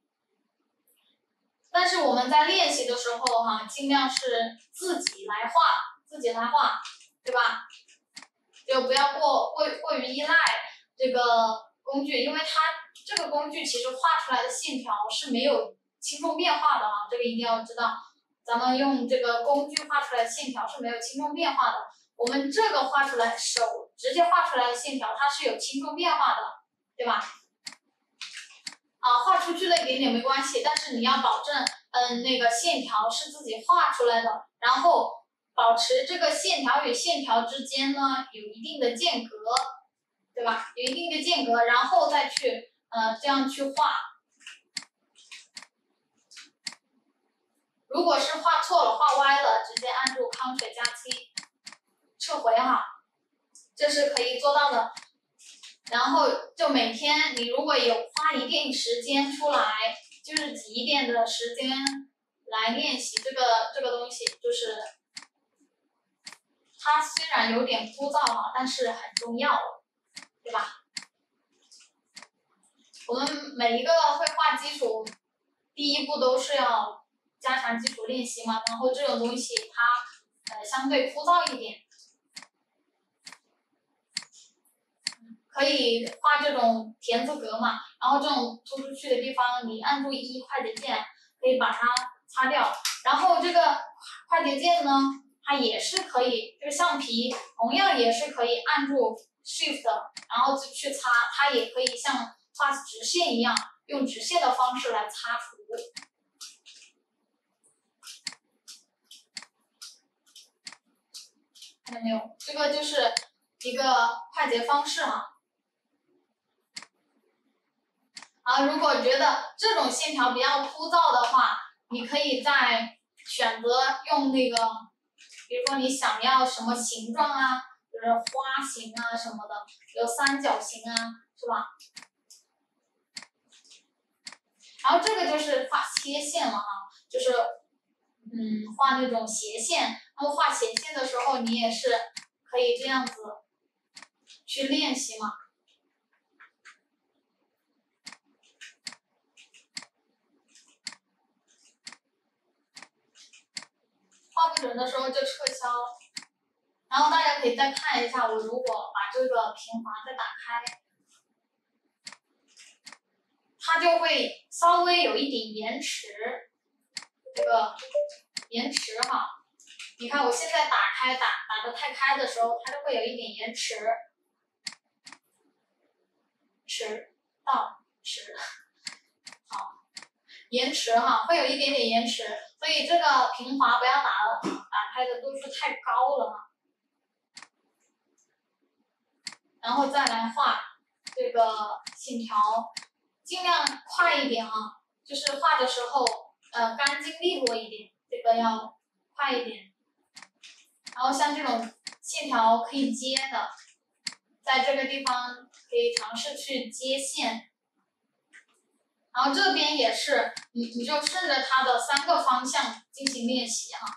但是我们在练习的时候哈，尽量是自己来画，对吧？就不要过于依赖这个工具，因为它这个工具其实画出来的线条是没有轻重变化的啊，这个一定要知道。咱们用这个工具画出来的线条是没有轻重变化的，我们这个画出来手直接画出来的线条它是有轻重变化的，对吧？画出去了一点点没关系，但是你要保证，那个线条是自己画出来的，然后保持这个线条与线条之间呢有一定的间隔，对吧？有一定的间隔，然后再去这样去画。如果是画错了、画歪了，直接按住 Ctrl+7 撤回哈，这是可以做到的。然后就每天你如果有花一定时间出来，就是挤一点的时间来练习这个东西，就是它虽然有点枯燥哈，但是很重要，对吧？我们每一个绘画基础，第一步都是要加强基础练习嘛，然后这种东西它相对枯燥一点。可以画这种田字格嘛，然后这种突出去的地方，你按住1快捷键可以把它擦掉。然后这个快捷键呢，它也是可以，这个橡皮同样也是可以按住 Shift， 然后去擦，它也可以像画直线一样，用直线的方式来擦除。看到没有？这个就是一个快捷方式哈。如果觉得这种线条比较枯燥的话，你可以再选择用那个，比如说你想要什么形状啊，就是花形啊什么的，有三角形啊，是吧？然后这个就是画切线了哈，就是画那种斜线。那么画斜线的时候，你也是可以这样子去练习嘛。画不准的时候就撤销，然后大家可以再看一下，我如果把这个平滑再打开，它就会稍微有一点延迟，这个延迟哈，你看我现在打开打得太开的时候，它就会有一点延迟，好，延迟哈，会有一点点延迟，所以这个平滑不要打开的度数太高了哈。然后再来画这个线条，尽量快一点啊，就是画的时候干净利落一点，这个要快一点。然后像这种线条可以接的，在这个地方可以尝试去接线。然后这边也是，你就顺着它的3个方向进行练习哈。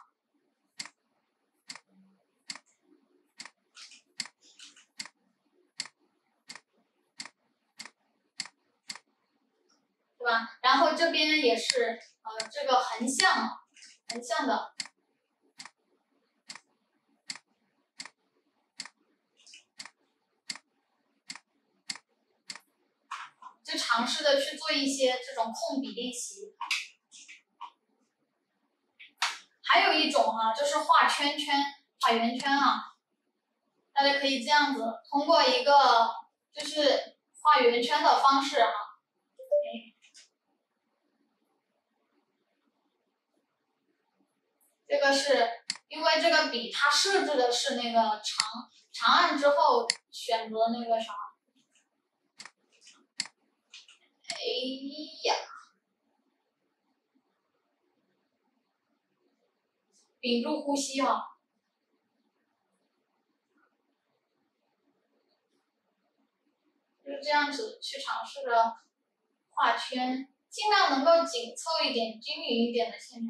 然后这边也是这个横向的，就尝试的去做一些这种控笔练习。还有一种就是画圈圈、画圆圈大家可以这样子，通过一个就是画圆圈的方式这个是因为这个笔它设置的是那个长按之后选择那个啥，哎呀，屏住呼吸就是这样子去尝试着画圈，尽量能够紧凑一点、均匀一点的线条。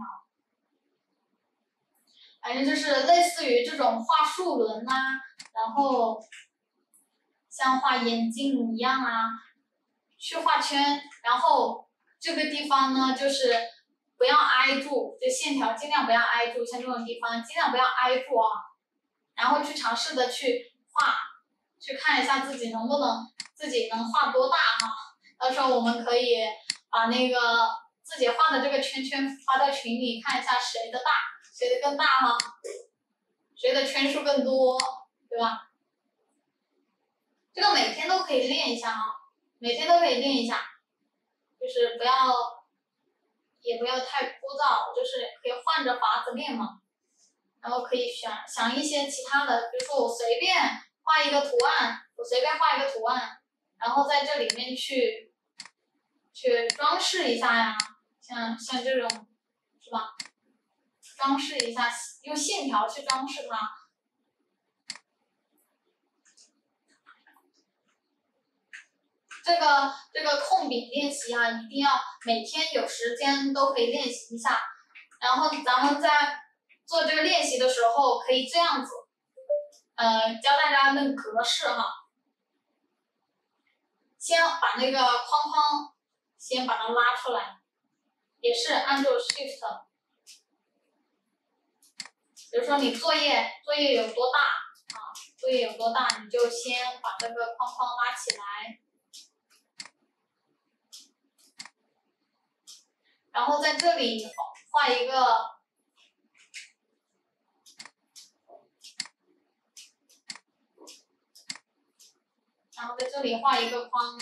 反正就是类似于这种画树轮然后像画眼睛一样去画圈，然后这个地方呢就是不要挨住，这线条尽量不要挨住，像这种地方尽量不要挨住然后去尝试的去画，去看一下自己能画多大到时候我们可以把那个自己画的这个圈圈发到群里，看一下谁的大，谁的更大谁的圈数更多，对吧？这个每天都可以练一下每天都可以练一下，就是也不要太枯燥，就是可以换着法子练嘛。然后可以想一些其他的，比如说我随便画一个图案，然后在这里面去装饰一下呀，像这种是吧？装饰一下，用线条去装饰它。这个控笔练习一定要每天有时间都可以练习一下。然后咱们在做这个练习的时候，可以这样子，教大家那个格式先把那个框框先把它拉出来，也是按住 Shift。比如说你作业有多大你就先把这个框框拉起来，然后在这里画一个，然后在这里画一个框。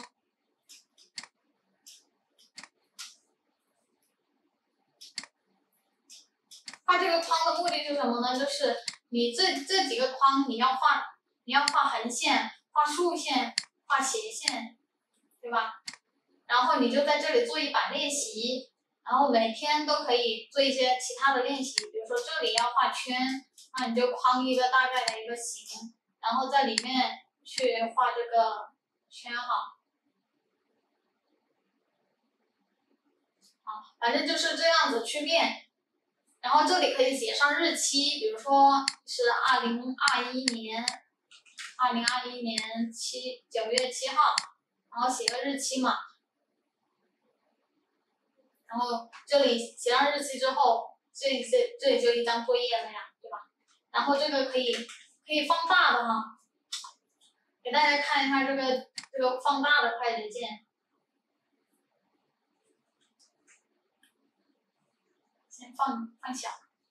画这个框的目的是什么呢？就是你这几个框你要画横线、画竖线、画斜线，对吧？然后你就在这里做一版练习，然后每天都可以做一些其他的练习，比如说这里要画圈，那你就框一个大概的一个形，然后在里面去画这个圈反正就是这样子去练。然后这里可以写上日期，比如说是2021年9月7号，然后写个日期嘛。然后这里写上日期之后，这里就一张作业了呀，对吧？然后这个可以放大的给大家看一下这个放大的快捷键。先放小。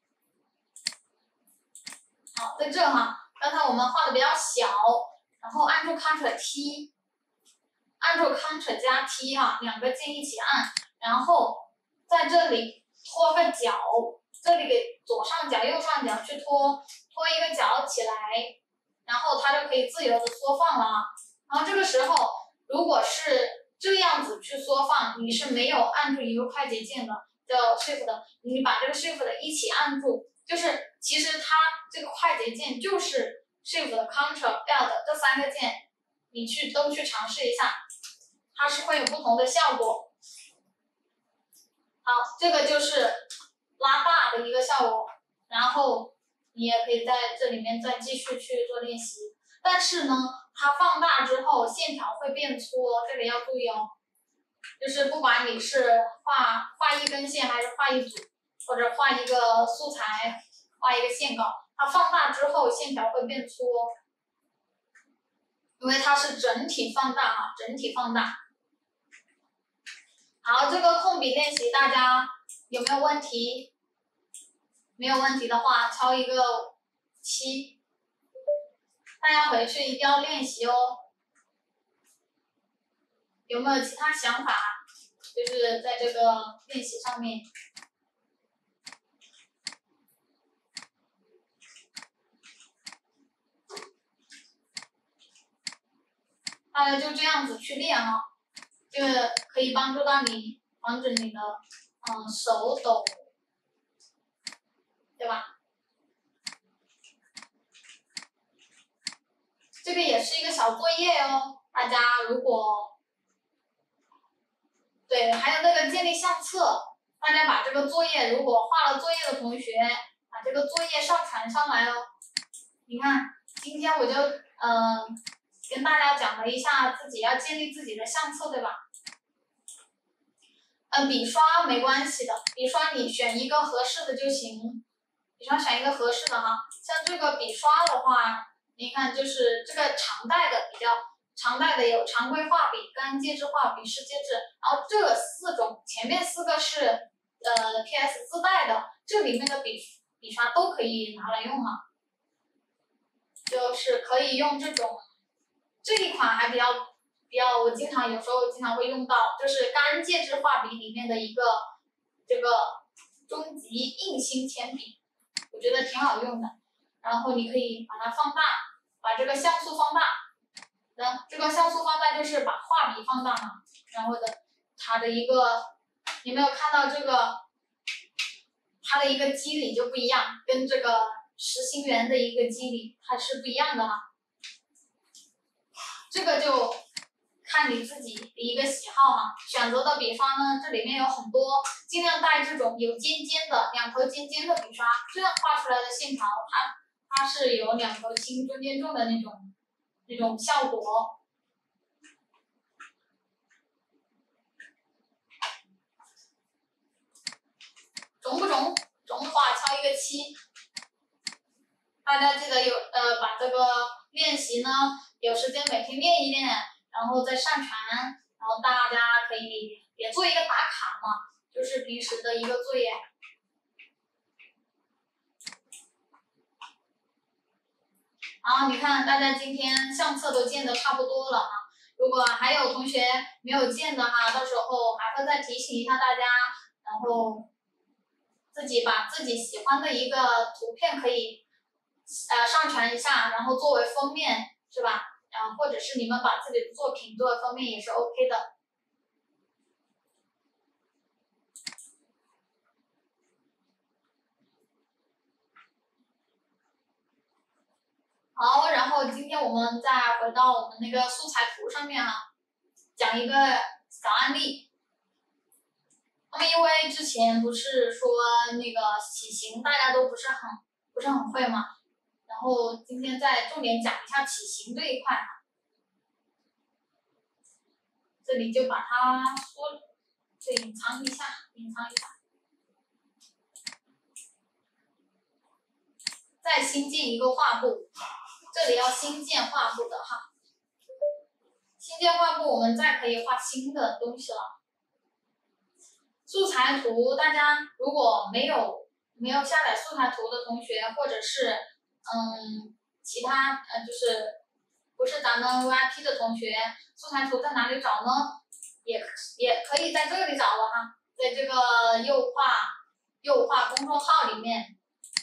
好，在这刚才我们画的比较小，然后按住 Ctrl T， 按住 Ctrl 加 T 两个键一起按，然后在这里拖个角，这里给左上角、右上角去拖一个角起来，然后它就可以自由的缩放了然后这个时候，如果是这样子去缩放，你是没有按住一个快捷键的，叫 Shift 的，你把这个 Shift 的一起按住，就是其实它这个快捷键就是 Shift、Ctrl、Alt 这3个键，你都去尝试一下，它是会有不同的效果。好，这个就是拉大的一个效果，然后你也可以在这里面再继续去做练习。但是呢，它放大之后线条会变粗，这个要注意就是不管你是画一根线，还是画一组，或者画一个素材，画一个线稿，它放大之后线条会变粗哦，因为它是整体放大啊，整体放大。好，这个控笔练习大家有没有问题？没有问题的话，敲一个7。大家回去一定要练习哦。有没有其他想法？就是在这个练习上面。大家就这样子去练啊，这个可以帮助到你，防止你的手抖，对吧？这个也是一个小作业哦，大家如果对，还有那个建立相册，大家把这个作业，如果画了作业的同学，把这个作业上传上来哦。你看，今天我就跟大家讲了一下自己要建立自己的相册，对吧？笔刷没关系的，笔刷你选一个合适的就行。笔刷选一个合适的哈，像这个笔刷的话，你看就是这个常带的比较常带的有常规画笔、干介质画笔、湿介质，然后这4种，前面4个是PS 自带的，这里面的笔刷都可以拿来用哈。就是可以用这种，这一款还比较，我有时候经常会用到，就是干介质画笔里面的一个这个终极硬芯铅笔，我觉得挺好用的。然后你可以把它放大，把这个像素放大，这个像素放大就是把画笔放大嘛。然后它的一个，你没有看到这个，它的一个肌理就不一样，跟这个实心圆的一个肌理它是不一样的哈。这个就看你自己的一个喜好哈。选择的笔刷呢，这里面有很多，尽量带这种有尖尖的2头尖尖的笔刷，这样画出来的线条，它是有2头轻中间重的那种效果。肿不肿？肿的话敲一个7。大家记得把这个练习呢，有时间每天练一练，然后再上传，然后大家可以也做一个打卡嘛，就是平时的一个作业。好，你看大家今天相册都建的差不多了啊，如果还有同学没有建的哈，到时候还会再提醒一下大家，然后自己把自己喜欢的一个图片可以上传一下，然后作为封面，是吧？或者是你们把自己的作品作为封面也是 OK 的。好，然后今天我们再回到我们那个素材图上面哈，讲一个小案例。那么因为之前不是说那个起形大家都不是很会嘛，然后今天再重点讲一下起形这一块哈。这里就把它隐藏一下。再新建一个画布，这里要新建画布的哈。新建画布，我们再可以画新的东西了。素材图，大家如果没有下载素材图的同学，或者是其他就是不是咱们 VIP 的同学，素材图在哪里找呢？也可以在这里找了哈，在这个右画公众号里面，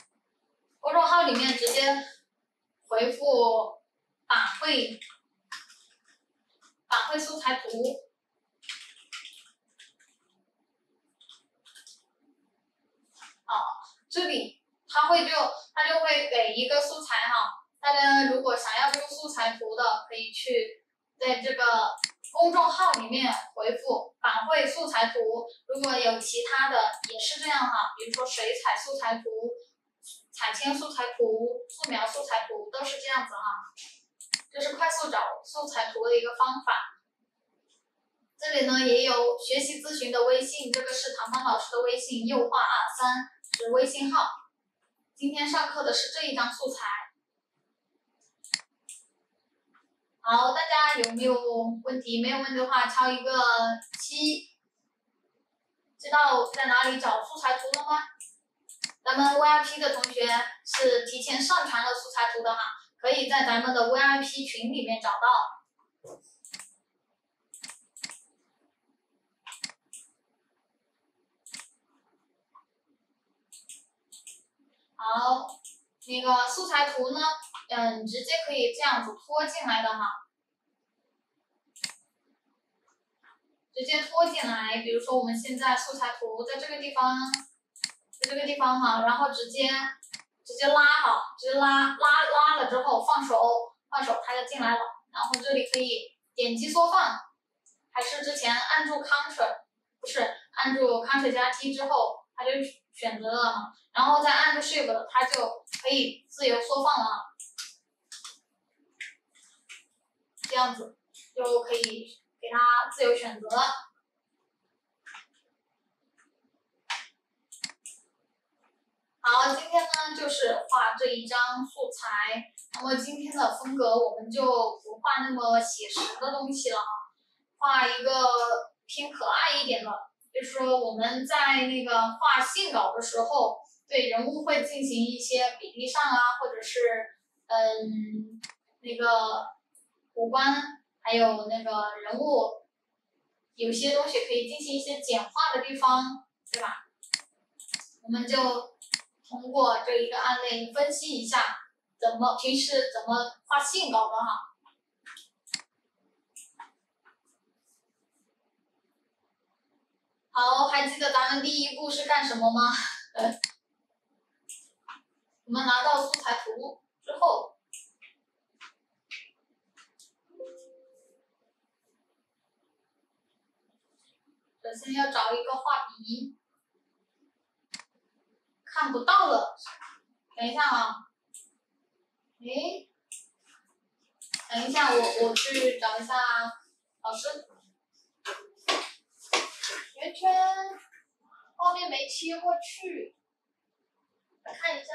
直接回复版绘素材图。这里它就会给一个素材哈，大家如果想要这个素材图的，可以去在这个公众号里面回复版绘素材图。如果有其他的也是这样哈，比如说水彩素材图、彩铅素材图、素描素材图都是这样子哈。这是快速找素材图的一个方法。这这里呢也有学习咨询的微信，这个是唐芳老师的微信，右画23是微信号。今天上课的是这一张素材。好，大家有没有问题？没有问题的话，敲一个7。知道在哪里找素材图了吗？咱们 VIP 的同学是提前上传了素材图的哈，可以在咱们的 VIP 群里面找到。好，那个素材图呢，直接可以这样子拖进来的哈，直接拖进来。比如说我们现在素材图在这个地方，哈，然后直接拉好，直接拉了之后放手，它就进来了。然后这里可以点击缩放，还是之前按住 Ctrl， 不是按住 Ctrl 加 T 之后，它就选择了嘛，然后再按住 Shift， 它就可以自由缩放了，这样子就可以给它自由选择。好，今天呢就是画这一张素材。那么今天的风格我们就不画那么写实的东西了啊，画一个偏可爱一点的。就是说我们在那个画线稿的时候，对人物会进行一些比例上啊，或者是那个五官，还有那个人物，有些东西可以进行一些简化的地方，对吧？我们就通过这一个案例分析一下，平时怎么画线稿的哈。好，还记得咱们第一步是干什么吗？我们拿到素材图之后，首先要找一个画笔，看不到了，等一下啊，等一下，我去找一下老师。圆圈画面没切过去，来看一下。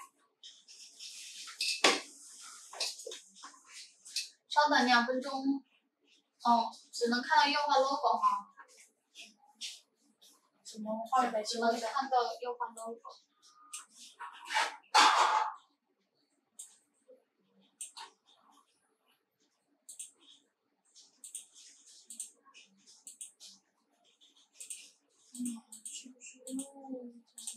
稍等2分钟。哦，只能看到右画 logo 哈。 什么画面没切过去？ 只能看到右画 logo。 是不是又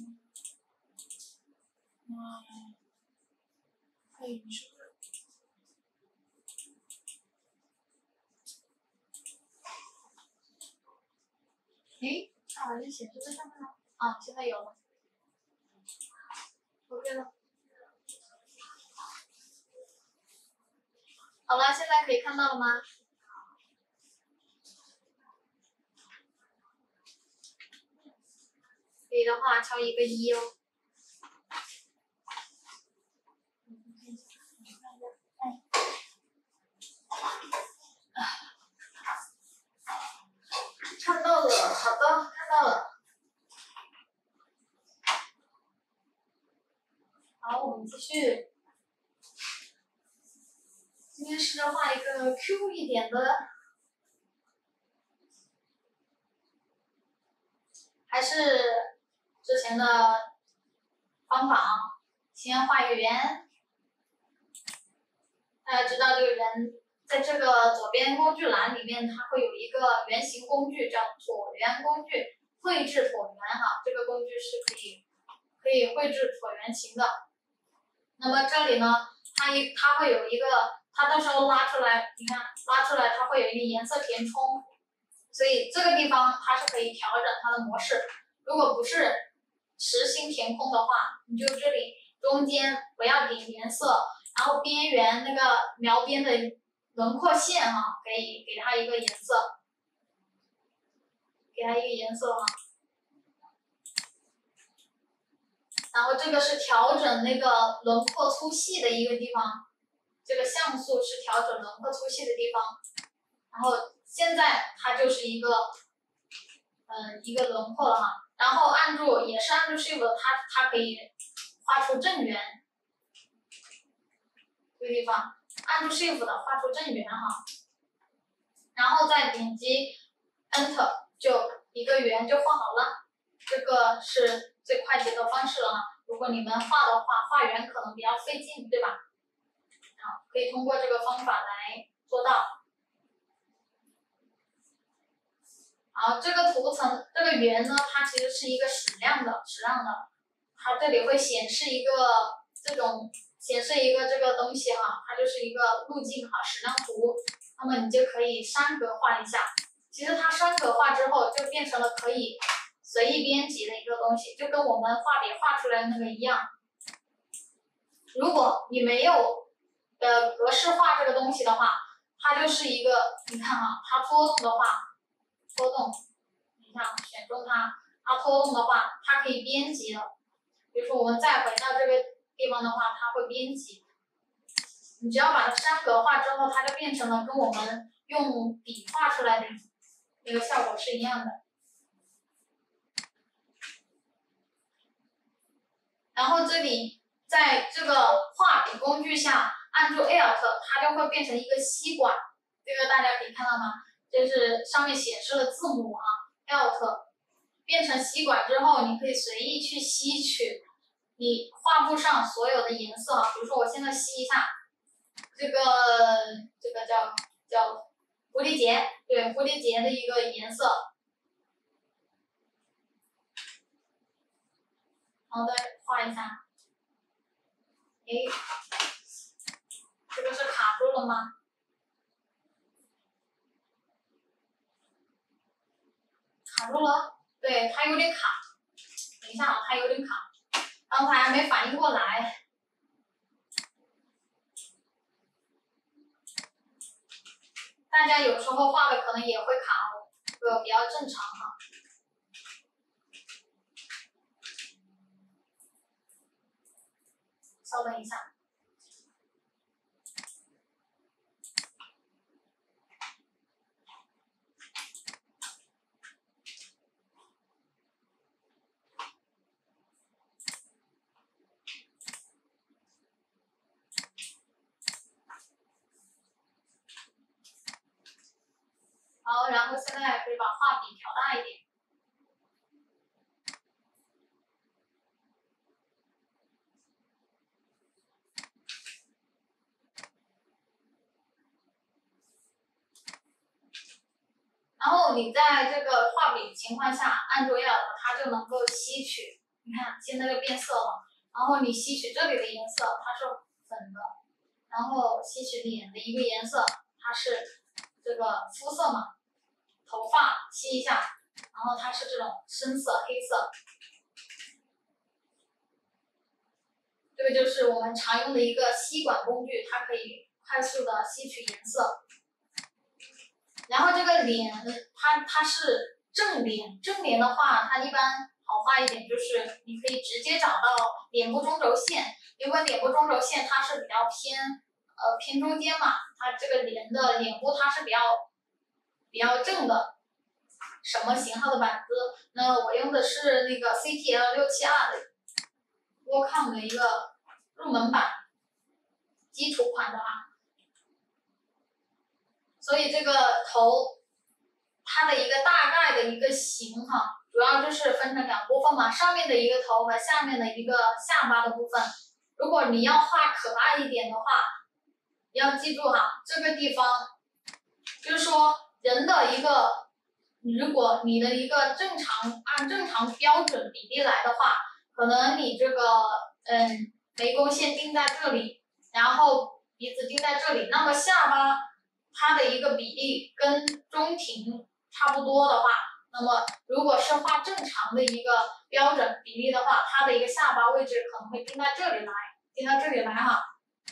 配置？ 它好像显示在上面了。啊，现在有了。OK 了。好了，现在可以看到了吗？可以的话，敲一个1哦。看到了，好的，看到了。好，我们继续。今天试着画一个 Q 一点的，还是之前的方法，先画一个圆。大家知道这个人在这个左边工具栏里面，它会有一个圆形工具叫椭圆工具，绘制椭圆哈，这个工具是可以绘制椭圆形的。那么这里呢，它会有一个，它到时候拉出来，你看拉出来它会有一个颜色填充，所以这个地方它是可以调整它的模式。如果不是实心填空的话，你就这里中间不要点颜色，然后边缘那个描边的轮廓线哈，可以给它一个颜色，哈。然后这个是调整那个轮廓粗细的一个地方，这个像素是调整轮廓粗细的地方。然后现在它就是一个一个轮廓了哈。然后按住 Shift， 它可以画出正圆，这个地方按住 Shift 的画出正圆哈，然后再点击 Enter， 就一个圆就画好了。这个是最快捷的方式了哈。如果你们画的话，画圆可能比较费劲，对吧？可以通过这个方法来做到。好，这个图层这个圆呢，它其实是一个矢量的，它这里会显示一个这个东西哈，它就是一个路径哈，矢量图。那么你就可以三格画一下。其实它三格画之后，就变成了可以随意编辑的一个东西，就跟我们画笔画出来的那个一样。如果你没有格式化这个东西的话，它就是一个，你看啊，它拖动的话，你看选中它拖动的话，它可以编辑的。比如说我们再回到这个地方的话，它会编辑。你只要把它三格化之后，它就变成了跟我们用笔画出来的那个效果是一样的。然后这里在这个画笔工具下按住 Alt， 它就会变成一个吸管，这个大家可以看到吗？就是上面显示了字母啊 ，Alt 变成吸管之后，你可以随意去吸取你画布上所有的颜色啊。比如说我现在吸一下，这个叫蝴蝶结，对，蝴蝶结的一个颜色，然后再画一下。诶，这个是卡住了吗？卡住了，对，它有点卡。等一下啊，它有点卡，刚才还没反应过来。大家有时候画的可能也会卡哦，这个比较正常哈。稍等一下。好，然后现在可以把画笔调大一点。然后你在这个画笔情况下按住 Alt， 它就能够吸取，你看现在就变色了。然后你吸取这里的颜色，它是粉的，然后吸取脸的一个颜色，它是这个肤色嘛，头发吸一下，然后它是这种深色黑色。这个就是我们常用的一个吸管工具，它可以快速的吸取颜色。然后这个脸，它是正脸，正脸的话，它一般好画一点，就是你可以直接找到脸部中轴线，因为脸部中轴线它是比较偏中间嘛，它这个脸部它是比较正的。什么型号的板子？那我用的是那个 CTL672的 Wacom 的一个入门版，基础款的啊。所以这个头，它的一个大概的一个形哈，主要就是分成两部分嘛，上面的一个头和下面的一个下巴的部分。如果你要画可爱一点的话，要记住哈，这个地方就是说人的一个，如果你的一个按正常标准比例来的话，可能你这个眉弓线定在这里，然后鼻子定在这里，那么下巴它的一个比例跟中庭差不多的话，那么如果是画正常的一个标准比例的话，它的一个下巴位置可能会定在这里来哈。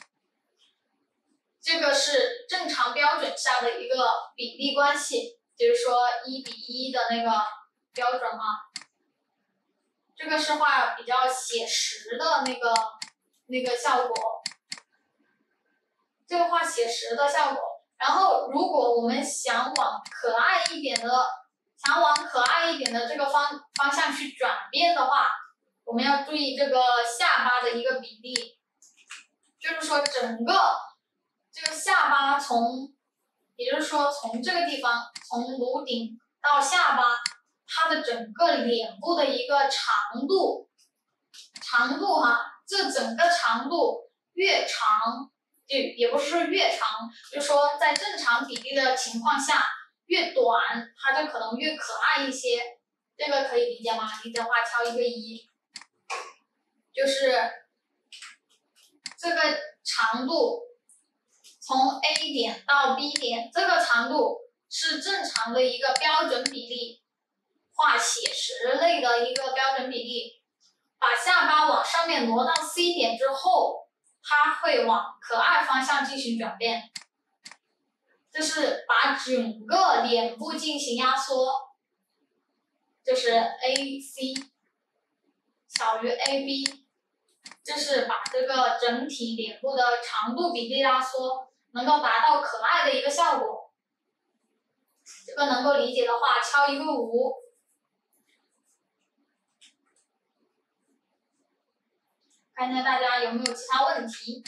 这个是正常标准下的一个比例关系，就是说1:1的那个标准哈。这个是画比较写实的那个效果，这个画写实的效果。 然后如果我们想往可爱一点的这个方向去转变的话，我们要注意这个下巴的一个比例，就是说整个这个下巴也就是说从这个地方，从颅顶到下巴，它的整个脸部的一个长度哈，这整个长度越长，也不是说越长，就是说在正常比例的情况下，越短它就可能越可爱一些。这个可以理解吗？理解的话敲一个1。就是这个长度从 A 点到 B 点，这个长度是正常的一个标准比例，画写实类的一个标准比例。把下巴往上面挪到 C 点之后，它会往可爱方向进行转变。这是把整个脸部进行压缩，就是 AC 小于 AB， 这是把这个整体脸部的长度比例压缩，能够达到可爱的一个效果。这个能够理解的话，敲一个5。看一下大家有没有其他问题。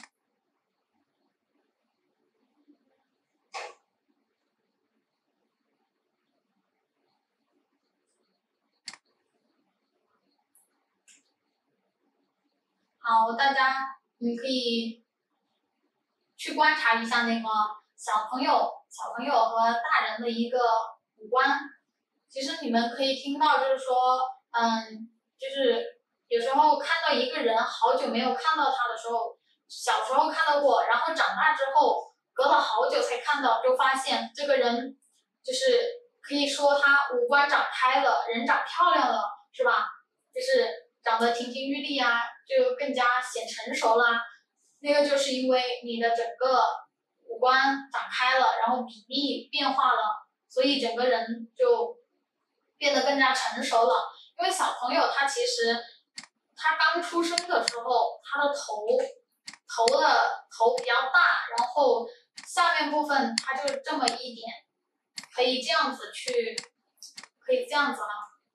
好，大家你可以去观察一下那个小朋友和大人的一个五官。其实你们可以听到，就是说，就是有时候看到一个人好久没有看到他的时候，小时候看到过，然后长大之后隔了好久才看到，就发现这个人就是可以说他五官长开了，人长漂亮了，是吧？就是长得亭亭玉立啊，就更加显成熟啦。那个就是因为你的整个五官长开了，然后比例变化了，所以整个人就变得更加成熟了。因为小朋友他其实他刚出生的时候，他的头比较大，然后下面部分它就这么一点，可以这样子了。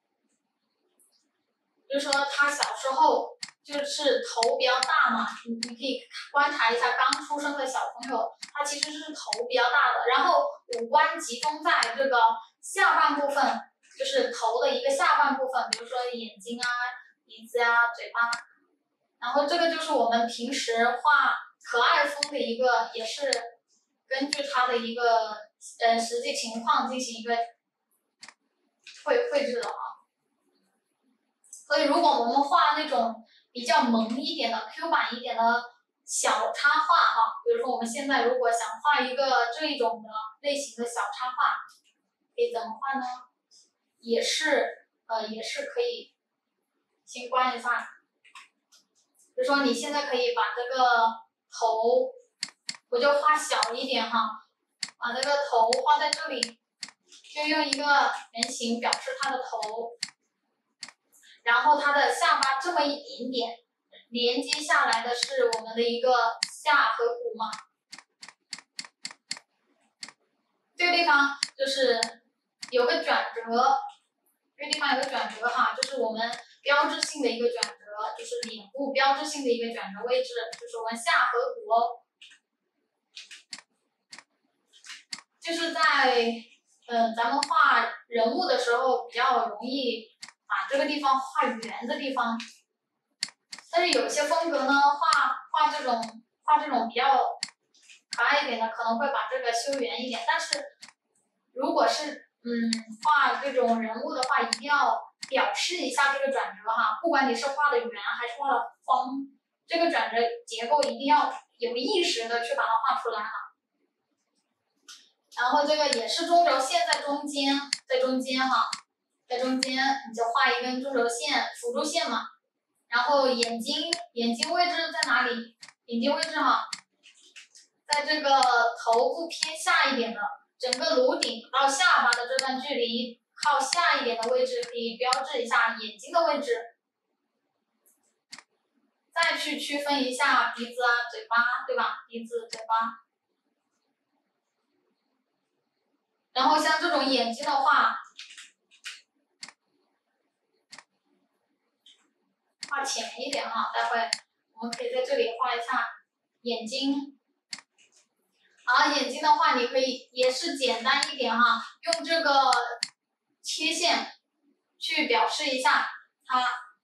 就是说他小时候就是头比较大嘛，你可以观察一下刚出生的小朋友，他其实是头比较大的，然后五官集中在这个下半部分，就是头的一个下半部分，比如说眼睛啊、鼻子啊、嘴巴，然后这个就是我们平时画可爱风的一个，也是根据他的一个实际情况进行一个绘制的啊。所以如果我们画那种比较萌一点的 Q 版一点的小插画哈，比如说我们现在如果想画一个这一种的类型的小插画，可以怎么画呢？也是可以先关一下。比如说你现在可以把这个头，我就画小一点哈，把这个头画在这里，就用一个圆形表示它的头。然后它的下巴这么一点点，连接下来的是我们的一个下颌骨嘛。这个地方就是有个转折，这个地方有个转折哈，这是我们标志性的一个转折，就是脸部标志性的一个转折位置，就是我们下颌骨哦。就是在咱们画人物的时候比较容易把这个地方画圆的地方，但是有些风格呢，画这种比较可爱一点的，可能会把这个修圆一点。但是如果是画这种人物的话，一定要表示一下这个转折哈，不管你是画的圆还是画的方，这个转折结构一定要有意识的去把它画出来哈。然后这个也是中轴线在中间哈。在中间你就画一根中轴线，辅助线嘛。然后眼睛位置在哪里？眼睛位置哈，在这个头部偏下一点的，整个颅顶到下巴的这段距离靠下一点的位置，可以标志一下眼睛的位置。再去区分一下鼻子啊、嘴巴，对吧？鼻子、嘴巴。 然后像这种眼睛的话，画浅一点哈，待会我们可以在这里画一下眼睛。好，眼睛的话，你可以也是简单一点哈，用这个切线去表示一下它。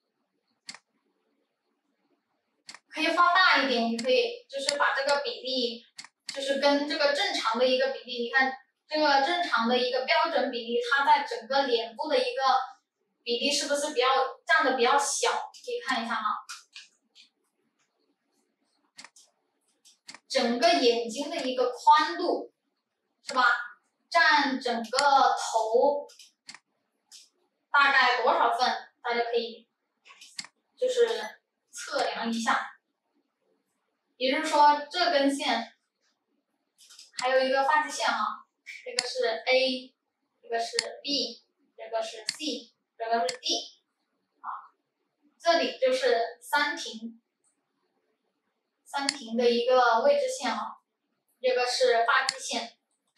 可以画大一点，你可以就是把这个比例，就是跟这个正常的一个比例，你看这个正常的一个标准比例，它在整个脸部的一个比例是不是占的比较小？可以看一下哈，整个眼睛的一个宽度是吧？占整个头大概多少份？大家可以就是测量一下。也就是说，这根线还有一个发际线哈，这个是 A， 这个是 B， 这个是 C， 这个是 D， 啊，这里就是三庭的一个位置线哈，这个是发际线，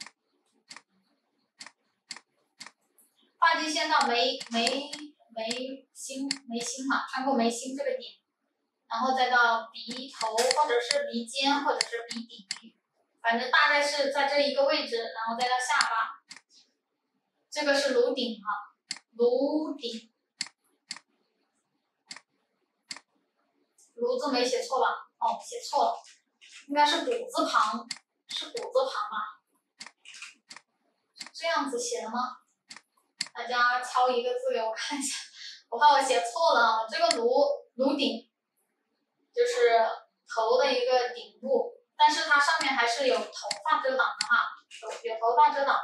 发际线到眉心哈，穿过眉心这个点。然后再到鼻头，或者是鼻尖，或者是鼻底，反正大概是在这一个位置，然后再到下巴。这个是颅顶哈，颅顶，颅字没写错吧？哦，写错了，应该是骨字旁，是骨字旁吧？这样子写的吗？大家敲一个字给我看一下，我怕我写错了啊。这个颅顶。就是头的一个顶部，但是它上面还是有头发遮挡的哈，有头发遮挡。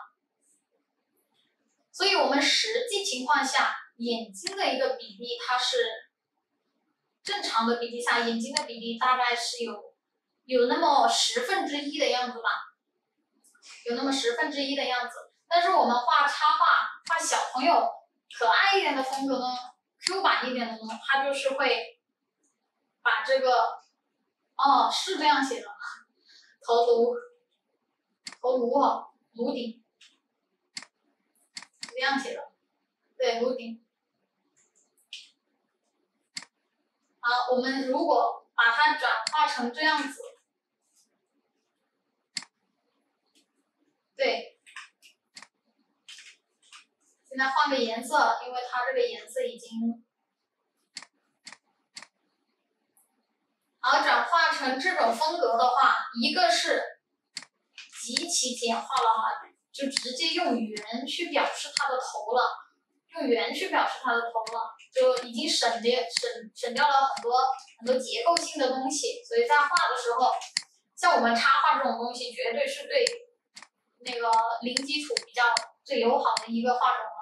所以我们实际情况下，眼睛的一个比例，它是正常的比例下，眼睛的比例大概是有那么1/10的样子吧，有那么1/10的样子。但是我们画插画，画小朋友可爱一点的风格呢 ，Q 版一点的呢，它就是会。把这个，哦，是这样写的，头颅颅顶，是这样写的，对，颅顶。好，我们如果把它转化成这样子，对，现在换个颜色，因为它这个颜色已经。好，转化成这种风格的话，一个是极其简化了哈，就直接用圆去表示它的头了，用圆去表示它的头了，就已经省掉了很多结构性的东西，所以在画的时候，像我们插画这种东西，绝对是对那个零基础比较最友好的一个画种了。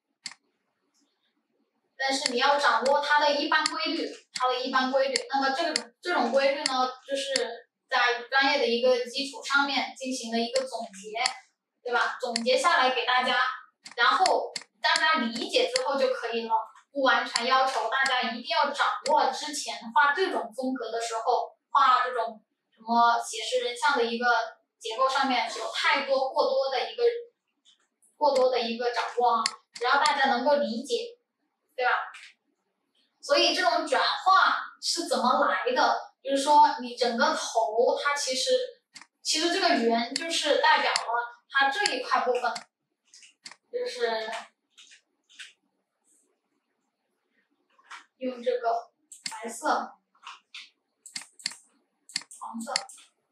但是你要掌握它的一般规律，那么这种规律呢，就是在专业的一个基础上面进行了一个总结，对吧？总结下来给大家，然后大家理解之后就可以了。不完全要求大家一定要掌握之前画这种风格的时候，画这种什么写实人像的一个结构上面有过多的一个掌握啊，只要大家能够理解。对吧？所以这种转化是怎么来的？就是说，你整个头，它其实这个圆就是代表了它这一块部分，就是用这个白色、黄色。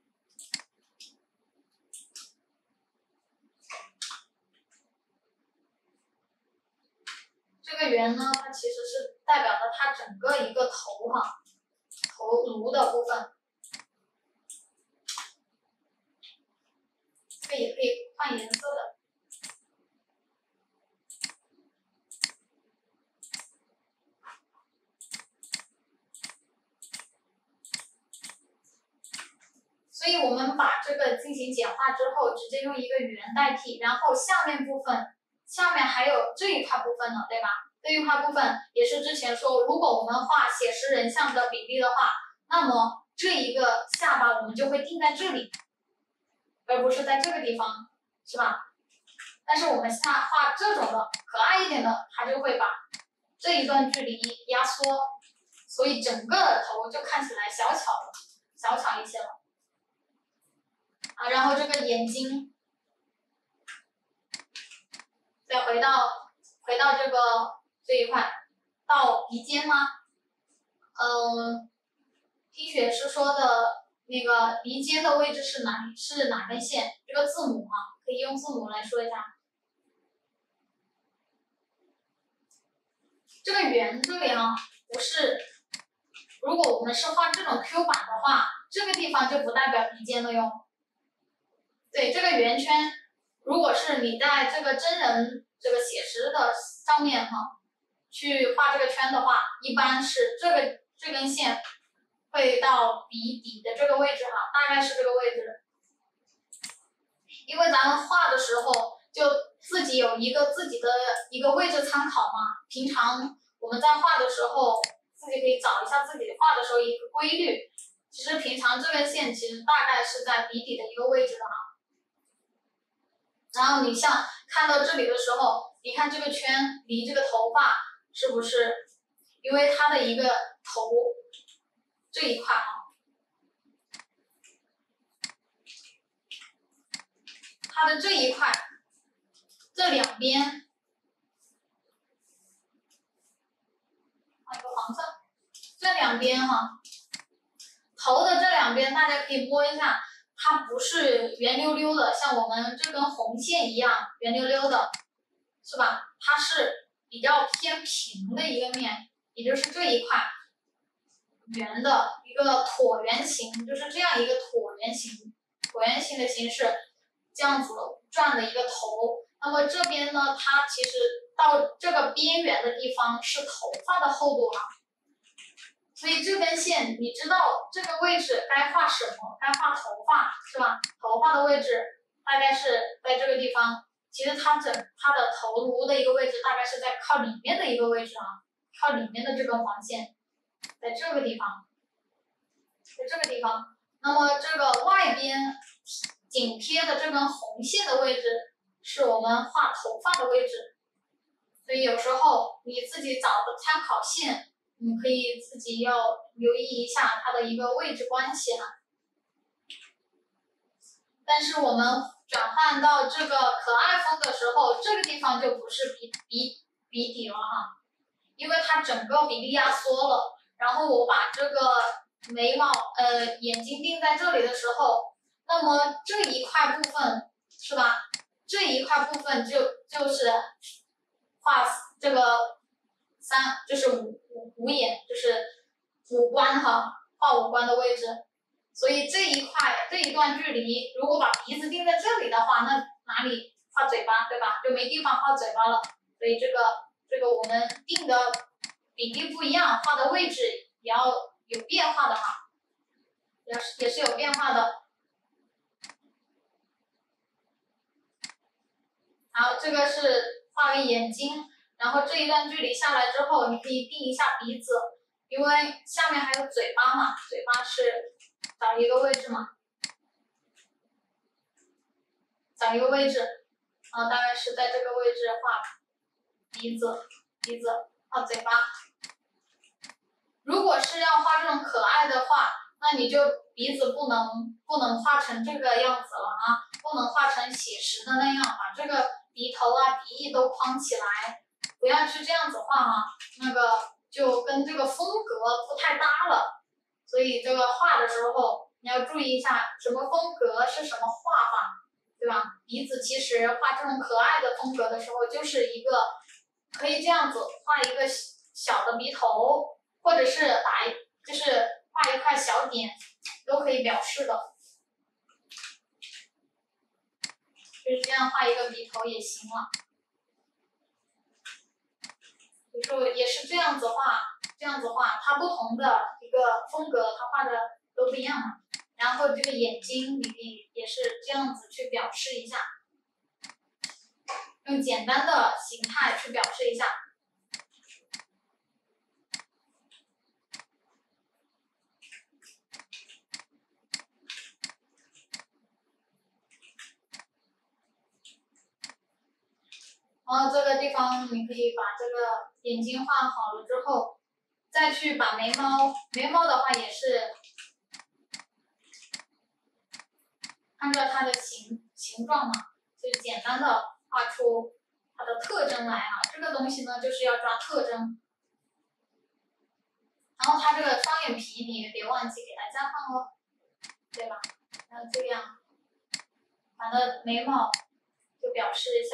这个圆呢，它其实是代表了它整个一个头哈，头颅的部分。这个也可以换颜色的。所以我们把这个进行简化之后，直接用一个圆代替，然后下面还有这一块部分呢，对吧？这一块部分也是之前说，如果我们画写实人像的比例的话，那么这一个下巴我们就会定在这里，而不是在这个地方，是吧？ 但是我们画这种的可爱一点的，它就会把这一段距离压缩，所以整个头就看起来小巧一些了。啊，然后这个眼睛，再回到这一块，到鼻尖吗？听雪师说的那个鼻尖的位置是哪里？是哪根线？这个字母啊，可以用字母来说一下。这个圆这里啊，不是，如果我们是画这种 Q 版的话，这个地方就不代表鼻尖了哟。对，这个圆圈，如果是你在这个真人这个写实的上面哈，去画这个圈的话，一般是这根线会到鼻底的这个位置哈，大概是这个位置。因为咱们画的时候就自己有自己的一个位置参考嘛，平常我们在画的时候，自己可以找一下自己画的时候一个规律。其实平常这根线其实大概是在鼻底的一个位置的哈。然后你像看到这里的时候，你看这个圈离这个头发是不是？因为它的一个头这一块啊，它的这一块，这两边，换一个黄色，这两边哈，头的这两边大家可以摸一下。它不是圆溜溜的，像我们这根红线一样圆溜溜的，是吧？它是比较偏平的一个面，也就是这一块圆的一个椭圆形，就是这样一个椭圆形的形式，这样子转的一个头。那么这边呢，它其实到这个边缘的地方是头发的厚度哈。所以这根线，你知道这个位置该画什么？该画头发是吧？头发的位置大概是在这个地方。其实它的头颅的一个位置大概是在靠里面的一个位置啊，靠里面的这根黄线，在这个地方，在这个地方。那么这个外边紧贴的这根红线的位置是我们画头发的位置。所以有时候你自己找的参考线。你可以自己要留意一下它的一个位置关系哈。但是我们转换到这个可爱风的时候，这个地方就不是鼻底了哈，因为它整个比例压缩了。然后我把这个眉毛眼睛定在这里的时候，那么这一块部分是吧？这一块部分就是画这个就是五眼，就是五官哈，画五官的位置。所以这一段距离，如果把鼻子定在这里的话，那哪里画嘴巴，对吧？就没地方画嘴巴了。所以这个我们定的比例不一样，画的位置也要有变化的哈，也是有变化的。好，这个是画个眼睛。然后这一段距离下来之后，你可以定一下鼻子，因为下面还有嘴巴嘛，嘴巴是找一个位置嘛，找一个位置，大概是在这个位置画鼻子画嘴巴。如果是要画这种可爱的话，那你就鼻子不能画成这个样子了啊，不能画成写实的那样，把这个鼻头啊鼻翼都框起来。不要去这样子画啊，那个就跟这个风格不太搭了。所以这个画的时候你要注意一下什么风格是什么画法，对吧？鼻子其实画这种可爱的风格的时候，就是一个可以这样子画一个小的鼻头，或者是就是画一块小点，都可以表示的。就是这样画一个鼻头也行了。有时候也是这样子画，它不同的一个风格，它画的都不一样嘛。然后这个眼睛你可以也是这样子去表示一下，用简单的形态去表示一下。 然后这个地方你可以把这个眼睛画好了之后，再去把眉毛的话也是按照它的形状嘛，就简单的画出它的特征来啊。这个东西呢，就是要抓特征。然后它这个双眼皮你也别忘记给它加上哦，对吧？然后这样，把它眉毛就表示一下。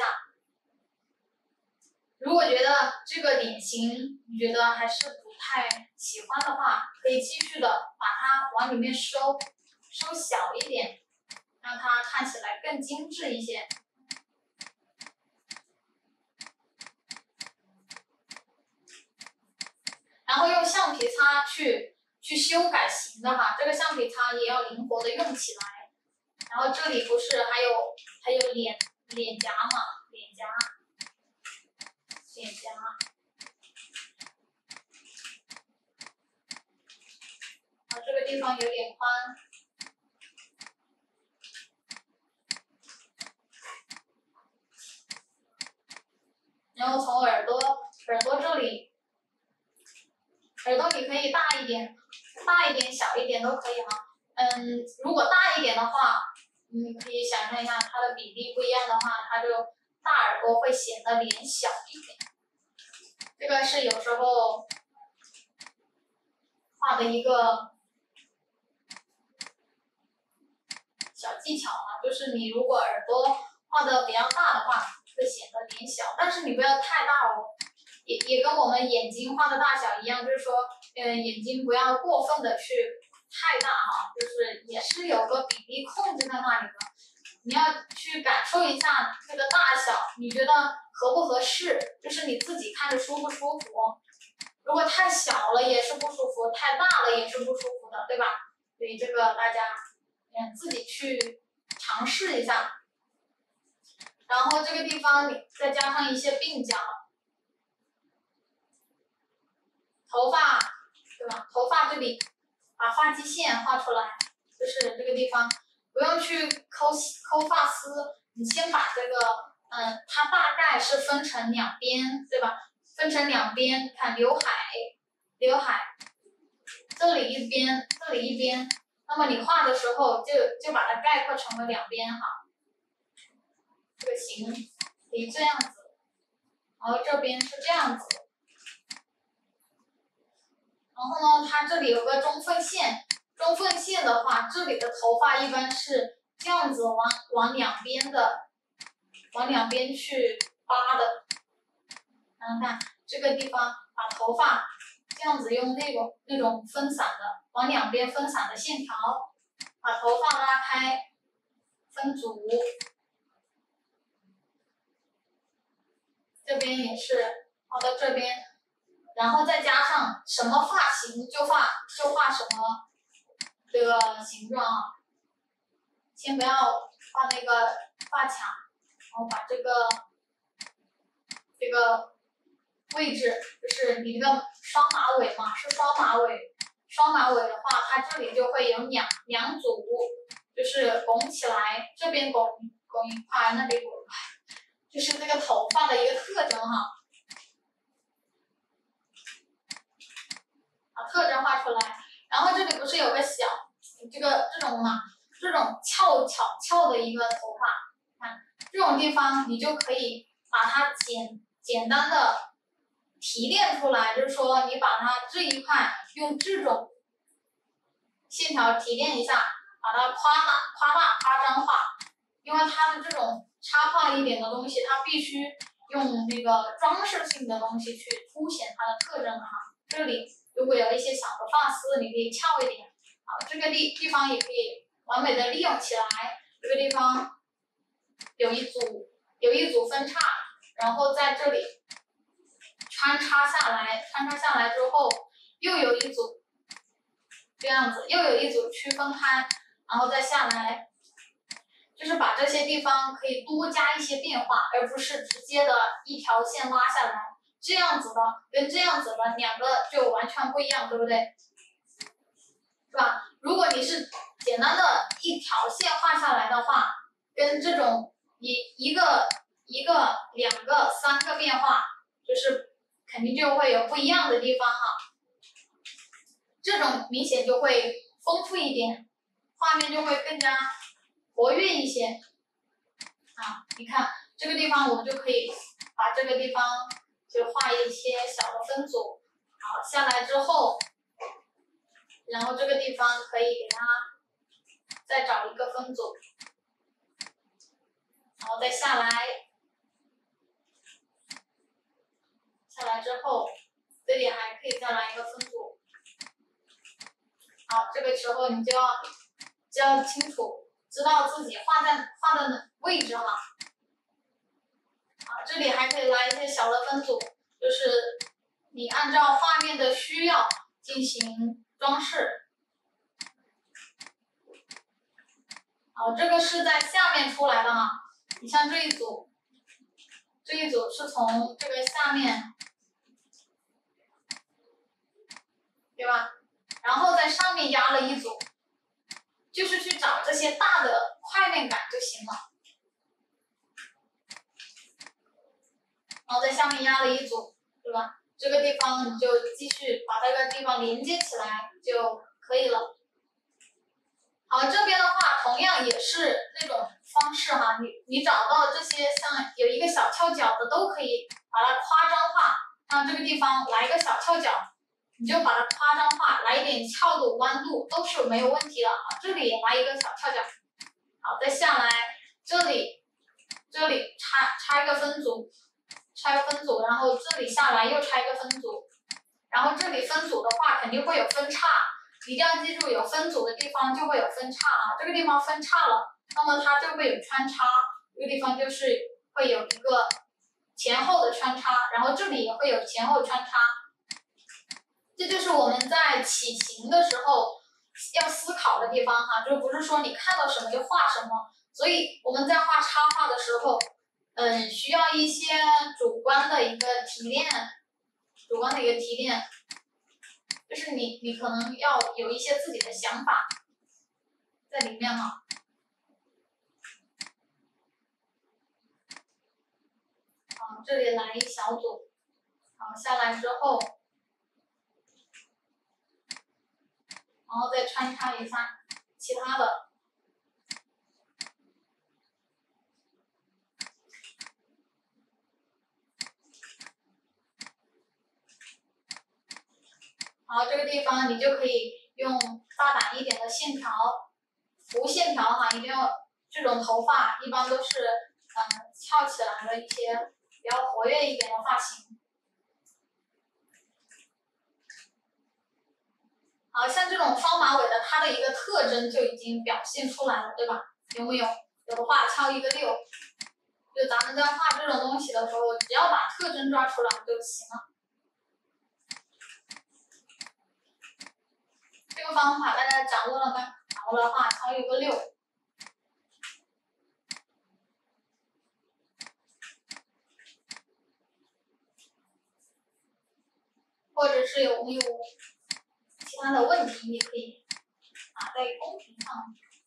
如果觉得这个脸型你觉得还是不太喜欢的话，可以继续的把它往里面收小一点，让它看起来更精致一些。然后用橡皮擦去修改型的哈，这个橡皮擦也要灵活的用起来。然后这里不是还有脸颊嘛，脸颊，这个地方有点宽。然后从耳朵这里，耳朵你可以大一点、小一点都可以哈。如果大一点的话，你可以想象一下它的比例不一样的话，它就大耳朵会显得脸小一点。这个是有时候画的一个小技巧啊，就是你如果耳朵画的比较大的话，会显得脸小，但是你不要太大哦，也跟我们眼睛画的大小一样，就是说，眼睛不要过分的去太大哈，就是也是有个比例控制在那里的，你要去感受一下这个大小，你觉得合不合适，就是你自己看着舒不舒服。如果太小了也是不舒服，太大了也是不舒服的，对吧？所以这个大家自己去尝试一下。然后这个地方你再加上一些鬓角，头发，对吧？头发这里把发际线画出来，就是这个地方，不用去抠发丝，你先把这个，它大概是分成两边，对吧？分成两边，看刘海，这里一边，这里一边，那么你画的时候就把它概括成为两边哈，这个形可以这样子，然后这边是这样子。然后呢，它这里有个中分线，中分线的话，这里的头发一般是这样子往两边去扒的。然后看这个地方，把头发这样子用那种分散的往两边分散的线条，把头发拉开，分组。这边也是画到这边。然后再加上什么发型就画什么这个形状啊，先不要画那个发卡，然后把这个位置，就是你这个双马尾嘛，是双马尾。双马尾的话，它这里就会有两组，就是拱起来，这边拱一块，那边拱一块，就是这个头发的一个特征哈。把特征画出来，然后这里不是有个这种嘛，这种翘的一个头发，看这种地方你就可以把它简单的提炼出来，就是说你把它这一块用这种线条提炼一下，把它夸张化，因为它的这种插画一点的东西，它必须用那个装饰性的东西去凸显它的特征哈，这里。如果有一些小的发丝，你可以翘一点，这个地方也可以完美的利用起来。这个地方有一组分叉，然后在这里穿插下来之后，又有一组这样子，又有一组区分开，然后再下来，就是把这些地方可以多加一些变化，而不是直接的一条线拉下来。这样子的跟这样子的两个就完全不一样，对不对？是吧？如果你是简单的一条线画下来的话，跟这种一个一个、两个、三个变化，就是肯定就会有不一样的地方哈。这种明显就会丰富一点，画面就会更加活跃一些。啊，你看这个地方，我们就可以把这个地方就画一些小的分组。好，下来之后，然后这个地方可以给它再找一个分组，然后再下来，下来之后，这里还可以再来一个分组。好，这个时候你就要清楚，知道自己画的位置哈。啊，这里还可以来一些小的分组，就是你按照画面的需要进行装饰。好，这个是在下面出来的哈。你像这一组是从这个下面，对吧？然后在上面压了一组，就是去找这些大的块面感就行了。然后在下面压了一组，对吧？这个地方你就继续把这个地方连接起来就可以了。好，这边的话同样也是那种方式哈，你找到这些像有一个小翘角的都可以把它夸张化，像这个地方来一个小翘角，你就把它夸张化，来一点翘度、弯度都是没有问题的啊。这里也来一个小翘角，好，再下来这里插一个分组，然后这里下来又插一个分组，然后这里分组的话肯定会有分叉。一定要记住，有分组的地方就会有分叉啊。这个地方分叉了，那么它就会有穿插。这个地方就是会有一个前后的穿插，然后这里也会有前后穿插。这就是我们在起形的时候要思考的地方哈，就不是说你看到什么就画什么。所以我们在画插画的时候，需要一些主观的一个提炼，就是你可能要有一些自己的想法在里面哈。好，这里来一小组，好，下来之后，然后再穿插一下其他的。好，这个地方你就可以用大胆一点的线条，弧线条哈，一定要这种头发一般都是翘起来的一些比较活跃一点的发型。好，像这种双马尾的，它的一个特征就已经表现出来了，对吧？有没有？有的话敲一个6。就咱们在画这种东西的时候，只要把特征抓出来就行了。这个方法大家掌握了吗？掌握的话，敲一个6。或者是有没有其他的问题，也可以打在公屏上。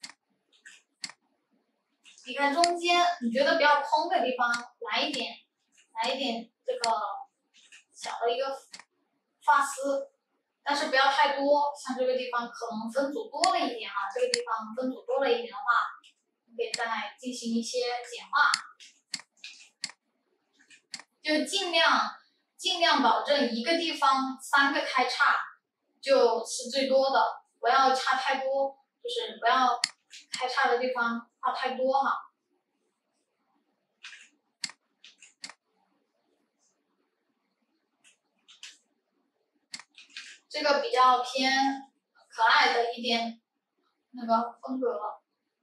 你看中间你觉得比较空的地方，来一点这个小的一个发丝，但是不要太多。像这个地方可能分组多了一点啊，这个地方分组多了一点的话，你可以再进行一些简化，就尽量保证一个地方3个开叉就是最多的，不要差太多，就是不要开叉的地方画太多哈。这个比较偏可爱的一点那个风格了。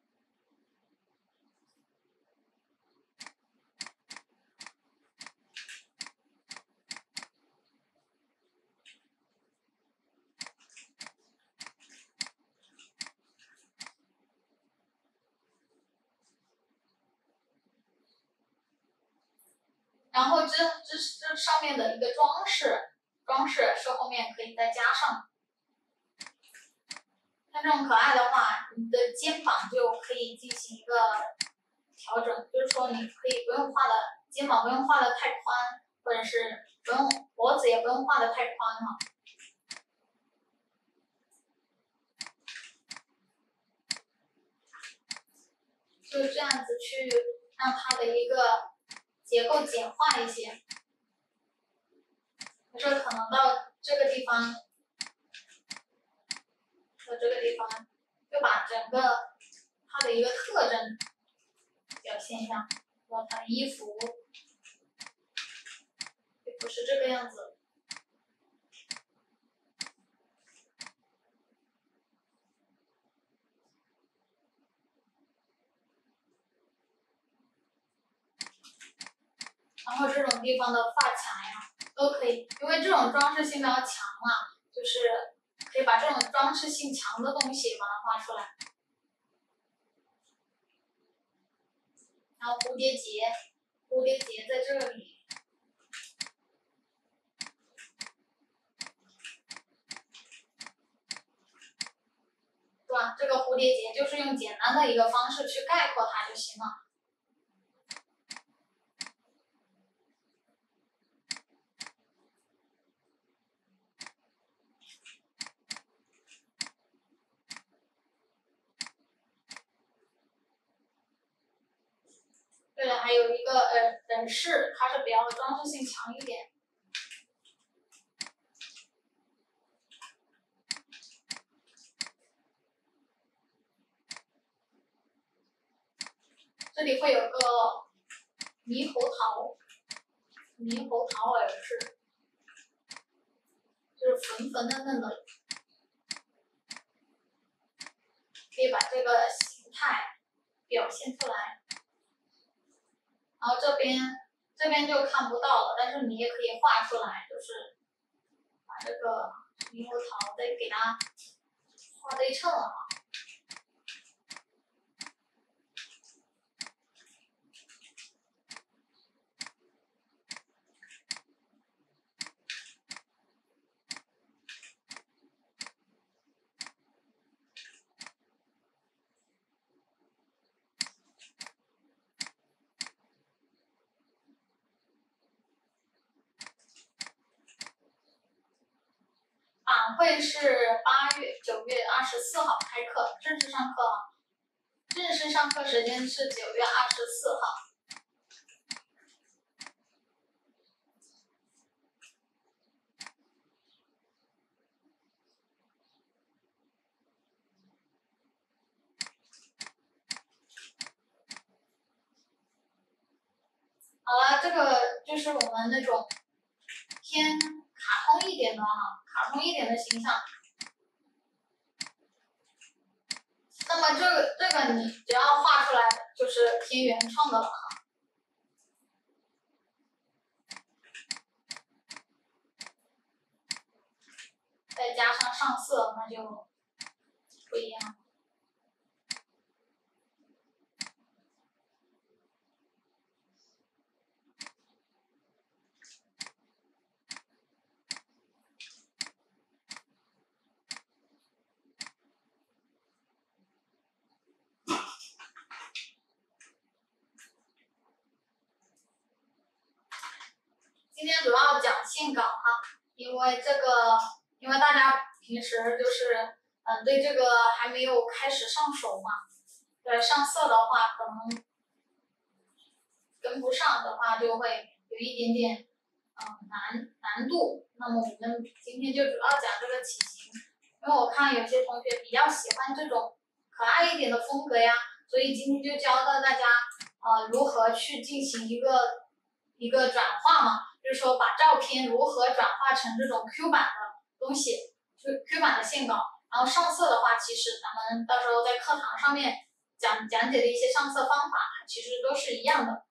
然后这上面的一个装饰是后面可以再加上。像这种可爱的话，你的肩膀就可以进行一个调整，就是说你可以不用画的肩膀不用画的太宽，或者是不用脖子也不用画的太宽哈。就这样子去让它的一个结构简化一些。这可能到这个地方，到这个地方，就把整个它的一个特征表现一下，说它的衣服也不是这个样子。然后这种地方的发卡呀都可以，因为这种装饰性比较强嘛，就是可以把这种装饰性强的东西把它画出来。然后蝴蝶结，蝴蝶结在这里，对吧？这个蝴蝶结就是用简单的一个方式去概括它就行了。对了，还有一个人饰，它是比较装饰性强一点。这里会有个猕猴桃，猕猴桃耳饰，就是粉粉嫩嫩的，可以把这个形态表现出来。然后这边就看不到了，但是你也可以画出来，就是把这个猕猴桃再给它画对称了啊。晚会是8月9月24号开课，正式上课啊。正式上课时间是9月24号。好了，这个就是我们那种偏卡通一点的哈，卡通一点的形象。那么这个你只要画出来就是偏原创的了哈。再加上上色，那就不一样。今天主要讲线稿哈，因为大家平时就是对这个还没有开始上手嘛，对上色的话可能跟不上的话就会有一点点难度。那么我们今天就主要讲这个体型，因为我看有些同学比较喜欢这种可爱一点的风格呀，所以今天就教到大家如何去进行一个转化嘛，就是说把照片如何转化成这种 Q 版的东西，就 Q 版的线稿。然后上色的话，其实咱们到时候在课堂上面讲解的一些上色方法，其实都是一样的。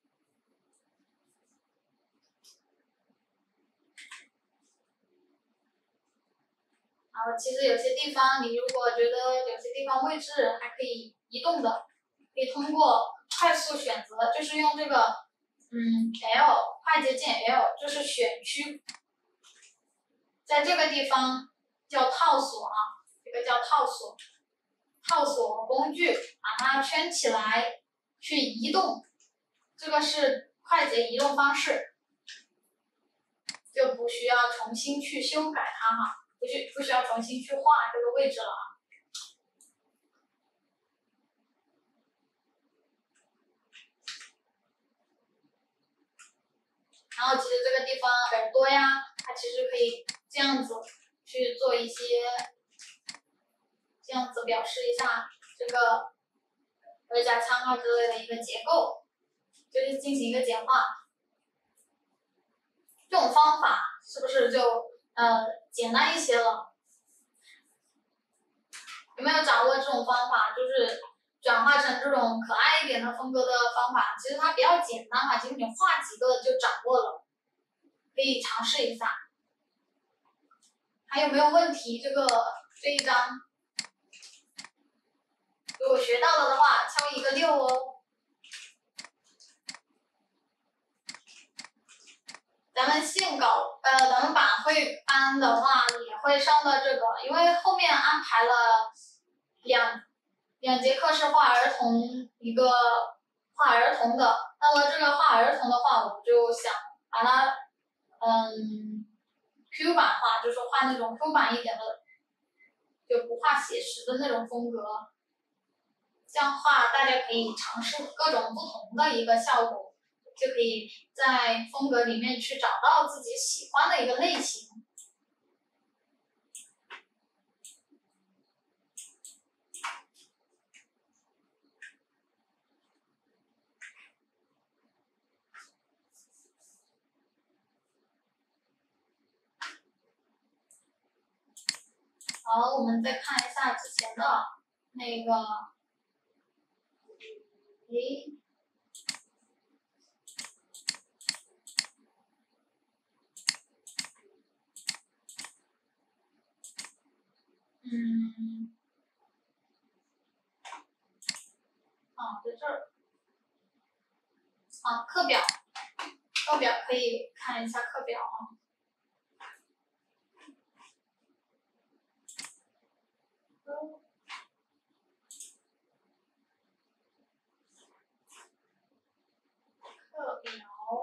然后其实有些地方你如果觉得有些地方位置还可以移动的，可以通过快速选择，就是用这个L 快捷键 L， 就是选区，在这个地方叫套索啊，这个叫套索，套索工具把它圈起来， 去移动，这个是快捷移动方式，就不需要重新去修改它哈，不需要重新去画这个位置了。然后其实这个地方耳朵呀，它其实可以这样子去做一些，这样子表示一下这个耳甲腔啊之类的一个结构，就是进行一个简化。这种方法是不是就简单一些了？有没有掌握这种方法？就是转化成这种可爱一点的风格的方法，其实它比较简单哈，其实你画几个就掌握了，可以尝试一下。还有没有问题？这一章，如果学到了的话，敲一个6哦。咱们线稿，咱们板绘班的话也会上到这个，因为后面安排了两节课是画儿童，一个画儿童的。那么这个画儿童的话，我就想把它Q 版画，就是画那种 Q 版一点的，就不画写实的那种风格。这样画大家可以尝试各种不同的一个效果，就可以在风格里面去找到自己喜欢的一个类型。好，我们再看一下之前的那个，在这儿，课表可以看一下课表啊。课表，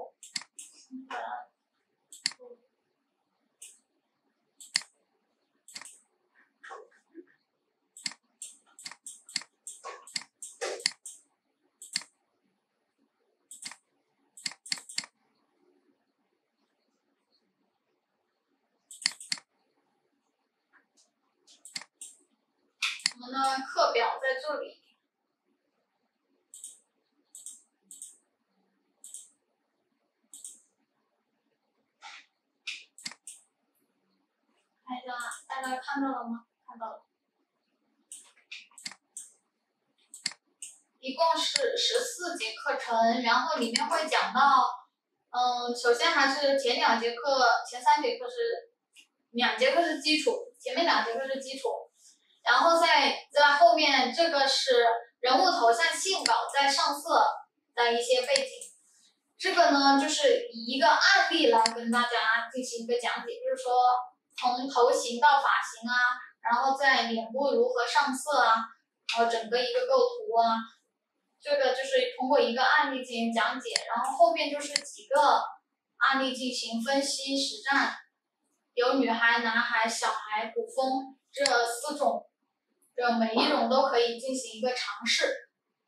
我们的课表在这里。看一下，大家看到了吗？看到了。一共是14节课程，然后里面会讲到，首先还是前3节课是2节课是基础，前面2节课是基础，然后在后面这个是人物头像线稿在上色的一些背景。这个呢，就是以一个案例来跟大家进行一个讲解，就是说从头型到发型啊，然后在脸部如何上色啊，然后整个一个构图啊，这个就是通过一个案例进行讲解，然后后面就是几个案例进行分析实战，有女孩、男孩、小孩、古风这4种，这每一种都可以进行一个尝试。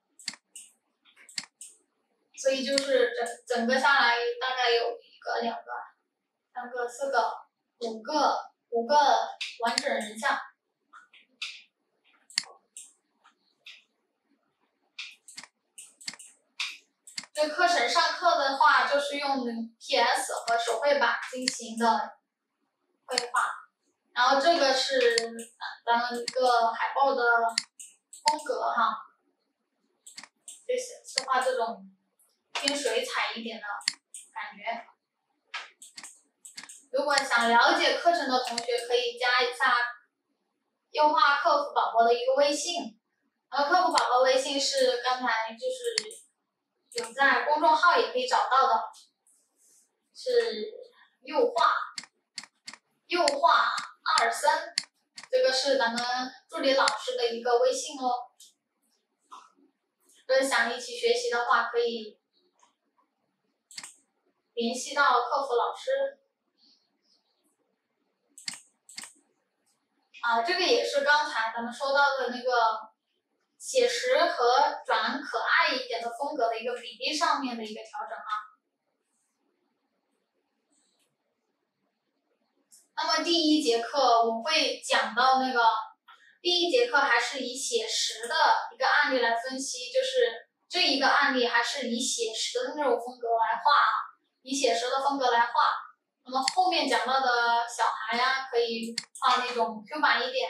所以就是整个下来大概有1个、2个、3个、4个、5个完整人像。这课程上课的话，就是用 PS 和手绘板进行的绘画，然后这个是咱们一个海报的风格哈，就是画这种偏水彩一点的感觉。如果想了解课程的同学，可以加一下优化客服宝宝的一个微信，然后客服宝宝微信是刚才就是有在公众号也可以找到的，是优化23，这个是咱们助理老师的一个微信哦。 想一起学习的话，可以联系到客服老师。这个也是刚才咱们说到的那个写实和转可爱一点的风格的一个比例上面的一个调整啊。那么第一节课我会讲到那个，第一节课还是以写实的一个案例来分析，就是这一个案例还是以写实的那种风格来画，以写实的风格来画。那么后面讲到的小孩呀，可以画那种 Q 版一点，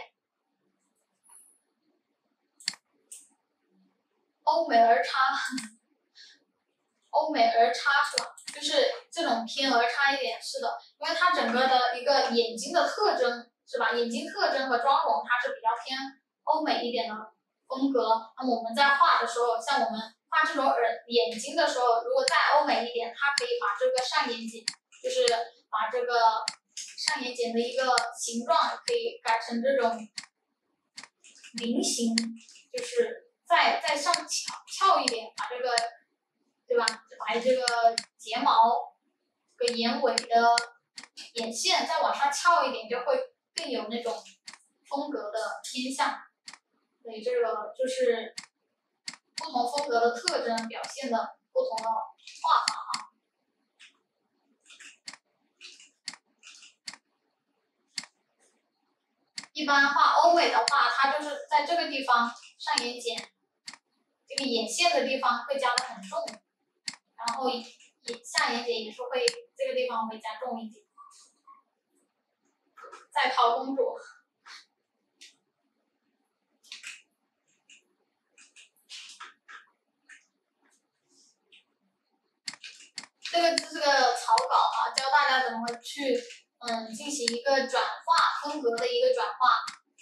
欧美儿差，欧美儿差是吧？就是这种偏儿差一点，是的，因为它整个的一个眼睛的特征是吧？眼睛特征和妆容它是比较偏欧美一点的风格。那么我们在画的时候，像我们画这种眼睛的时候，如果再欧美一点，它可以把这个上眼睑，就是把这个上眼睑的一个形状可以改成这种菱形，就是再上翘一点，把这个，对吧？把这个睫毛、这个眼尾的眼线再往上翘一点，就会更有那种风格的偏向。所以这个就是不同风格的特征表现的不同的画法啊。一般画欧美的话，它就是在这个地方上眼睑这个眼线的地方会加的很重，然后下眼睑也是会这个地方会加重一点。再逃公主，这个是个草稿啊，教大家怎么去进行一个转化风格的一个转化。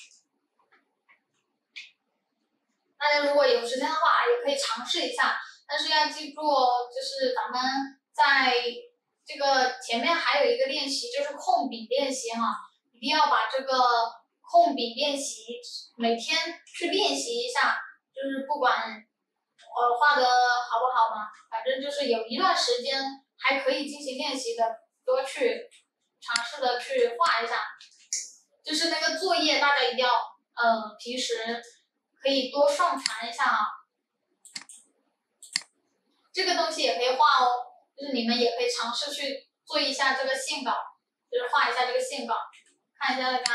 大家如果有时间的话，也可以尝试一下，但是要记住，就是咱们在这个前面还有一个练习，就是控笔练习哈，一定要把这个控笔练习每天去练习一下，就是不管画的好不好嘛，反正就是有一段时间还可以进行练习的，多去尝试的去画一下。就是那个作业，大家一定要平时可以多上传一下啊。这个东西也可以画哦，就是你们也可以尝试去做一下这个线稿，就是画一下这个线稿，看一下大家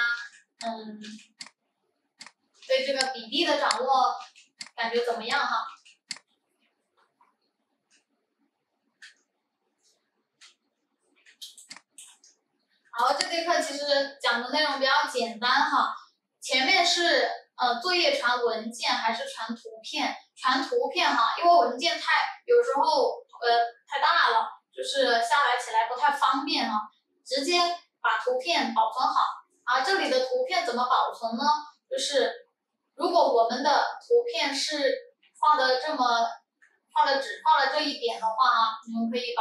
对这个比例的掌握感觉怎么样哈。好，这节课其实讲的内容比较简单哈，前面是作业传文件还是传图片？传图片哈，因为文件有时候太大了，就是下载起来不太方便啊，直接把图片保存好。这里的图片怎么保存呢？就是如果我们的图片是画的只画了这一点的话你们可以把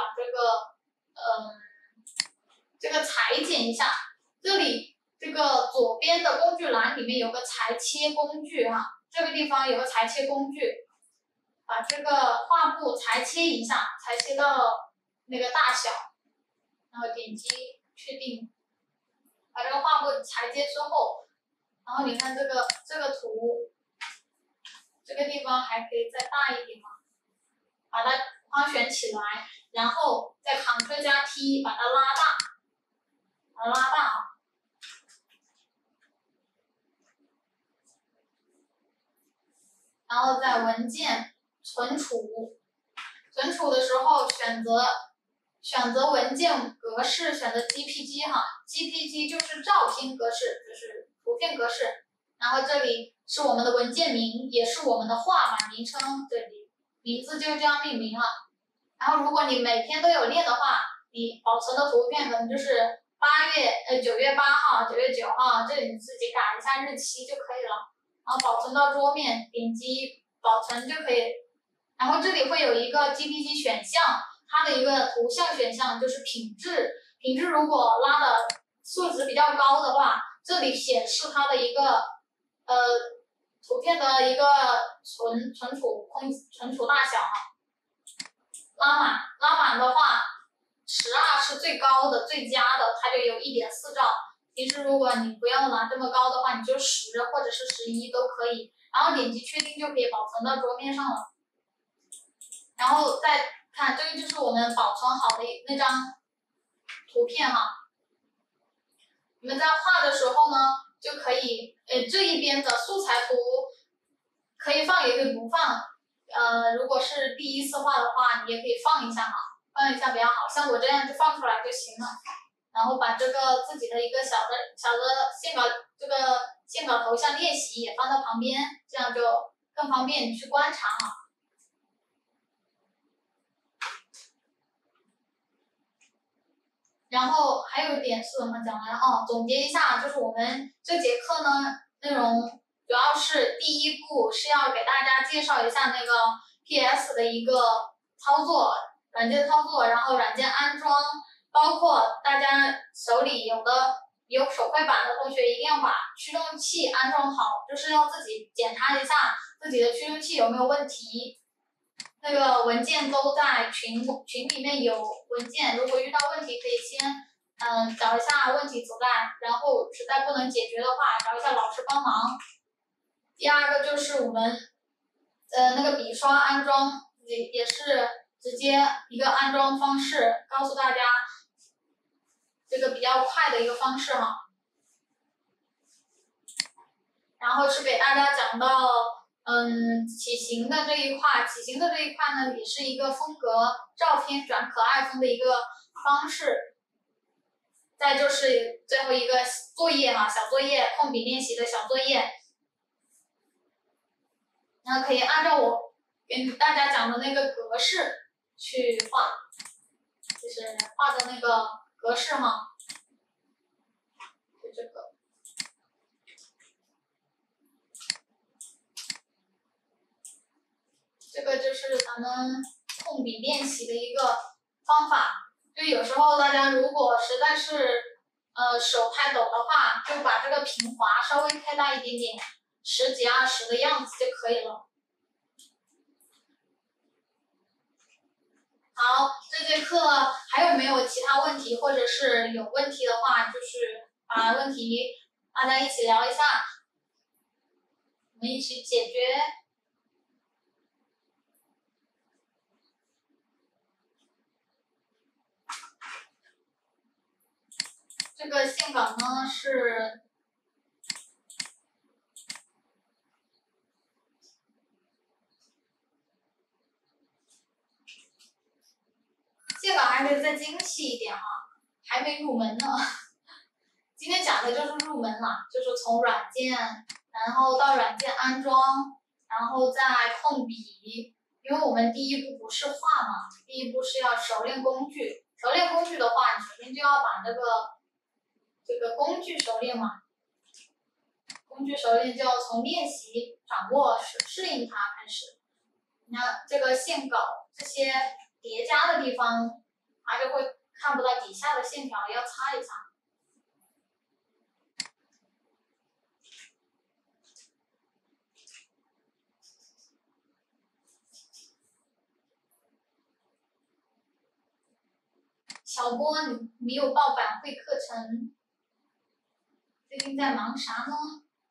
这个裁剪一下，这里这个左边的工具栏里面有个裁切工具这个地方有个裁切工具，把这个画布裁切一下，裁切到那个大小，然后点击确定，把这个画布裁切之后，然后你看这个图，这个地方还可以再大一点嘛，把它框选起来，然后再 Ctrl 加 T 把它拉大。然后在文件存储，存储的时候选择文件格式，选择 GPG就是照片格式，就是图片格式。然后这里是我们的文件名，也是我们的画板名称，这里名字就这样命名了。然后如果你每天都有练的话，你保存的图片可能就是9月8号、9月9号，这里你自己改一下日期就可以了。然后保存到桌面，点击保存就可以。然后这里会有一个 GPG 选项，它的一个图像选项就是品质。品质如果拉的素质比较高的话，这里显示它的一个图片的一个存储大小拉满的话，12是最高的最佳的，它就有1.4兆。其实如果你不要拿这么高的话，你就10或者是11都可以。然后点击确定就可以保存到桌面上了。然后再看，这个就是我们保存好的那张图片你们在画的时候呢，就可以，这一边的素材图可以放也可以不放。如果是第一次画的话，你也可以放一下放一下比较好，像我这样就放出来就行了。然后把这个自己的一个小的线稿，这个线稿头像练习也放在旁边，这样就更方便你去观察然后还有一点是怎么讲来总结一下，就是我们这节课呢内容主要是第一步是要给大家介绍一下那个 PS 的一个软件操作，然后软件安装，包括大家手里有手绘板的同学一定要把驱动器安装好，就是要自己检查一下自己的驱动器有没有问题。那个文件都在群里面有文件，如果遇到问题可以先找一下问题所在，然后实在不能解决的话找一下老师帮忙。第二个就是我们那个笔刷安装也是直接一个安装方式，告诉大家这个比较快的一个方式然后是给大家讲到起形的这一块呢，也是一个风格照片转可爱风的一个方式。再就是最后一个作业小作业，控笔练习的小作业，然后可以按照我给大家讲的那个格式去画，就是画的那个格式就这个。这个就是咱们控笔练习的一个方法。就有时候大家如果实在是手太抖的话，就把这个平滑稍微开大一点点，10几20的样子就可以了。好，这节课还有没有其他问题，或者是有问题的话，就是把问题大家一起聊一下，我们一起解决。这个线稿呢是线稿还可以再精细一点还没入门呢。今天讲的就是入门了，就是从软件，然后到软件安装，然后再控笔。因为我们第一步不是画第一步是要熟练工具。熟练工具的话，你首先就要把这个工具熟练工具熟练就要从练习、掌握、适应它开始。你看这个线稿这些叠加的地方，它就会看不到底下的线条，要擦一擦。小波，你有报板绘课程？最近在忙啥呢？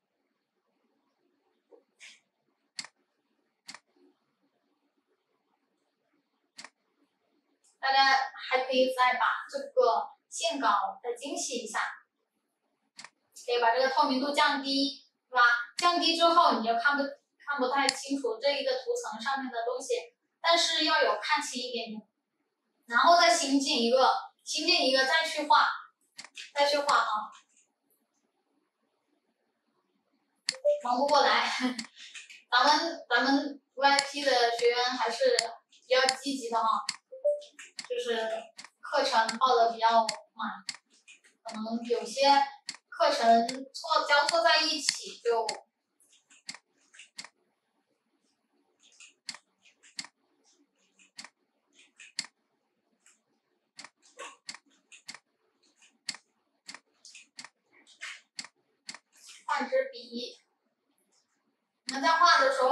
大家还可以再把这个线稿再精细一下，可以把这个透明度降低，对吧？降低之后你就看不太清楚这一个图层上面的东西，但是要有看清一点点。然后再新建一个再去画忙不过来。咱们 VIP 的学员还是比较积极的就是课程报的比较满，可能有些课程交错在一起就换支笔。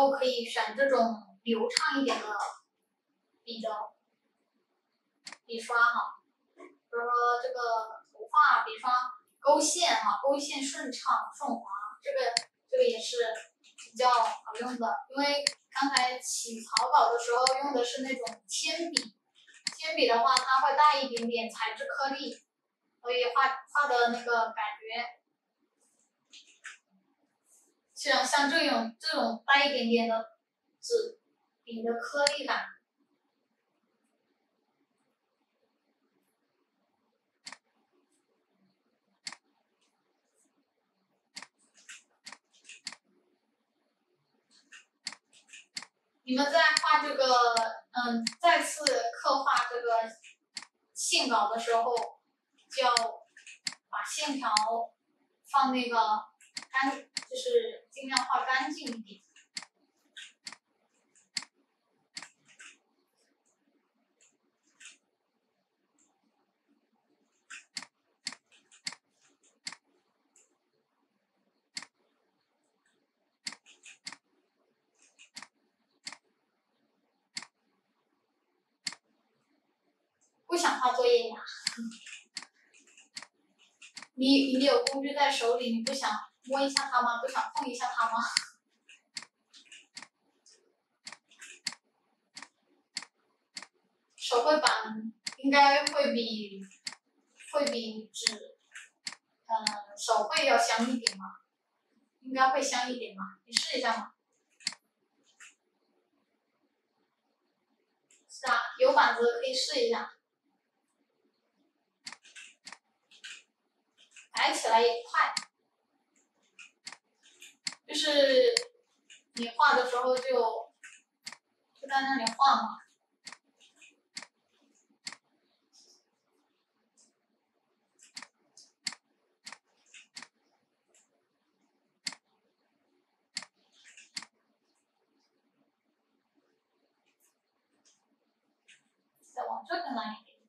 候可以选这种流畅一点的笔刷哈，比如说这个图画笔刷勾线哈，勾线顺畅顺滑，这个也是比较好用的，因为刚才起草稿的时候用的是那种铅笔，铅笔的话它会带一点点材质颗粒，所以画的那个感觉。像这种带一点点的纸笔的颗粒感，你们在画这个再次刻画这个线稿的时候，就要把线条放那个就是尽量画干净一点。不想画作业呀？你有工具在手里，你不想摸一下它吗？不想碰一下它吗？手绘板应该会比手绘要香一点吧？应该会香一点吧？你试一下嘛。是啊，有板子可以试一下。改起来也快，就是你画的时候就在那里画嘛。再往这边来一点。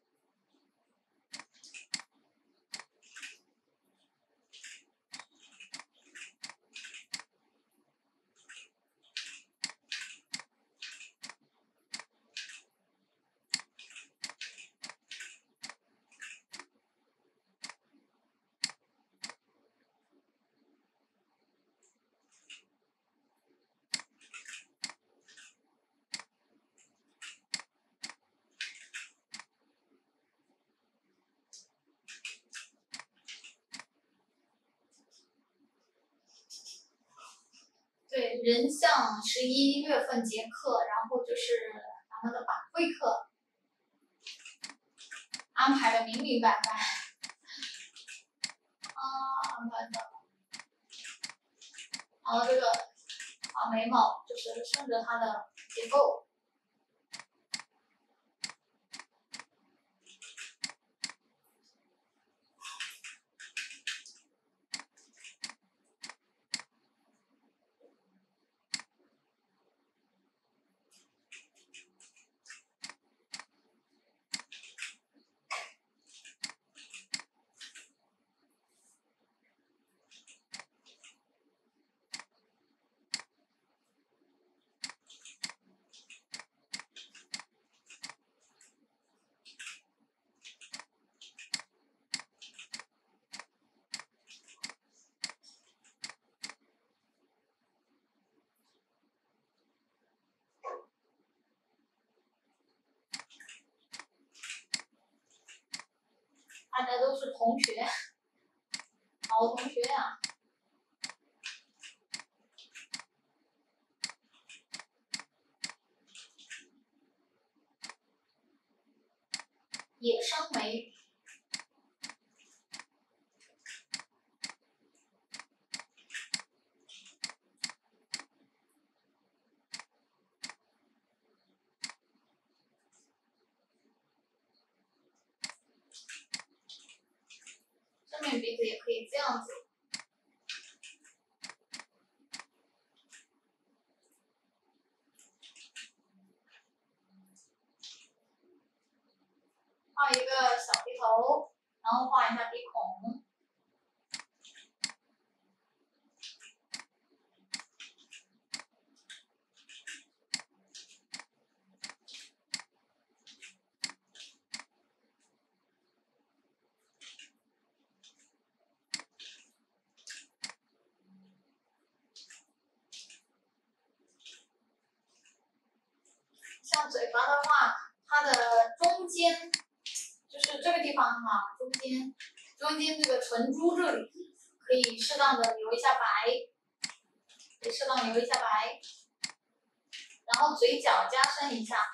对，人像11月份结课，然后就是咱们的板绘课，安排的明明白白，安排的。然后这个眉毛就是顺着它的结构。大家都是同学，好同学呀。野生眉。正面鼻子也可以这样子。画一个小鼻头，然后画一下鼻孔。 像嘴巴的话，它的中间就是这个地方哈，中间这个唇珠这里可以适当的留一下白，可以适当留一下白，然后嘴角加深一下。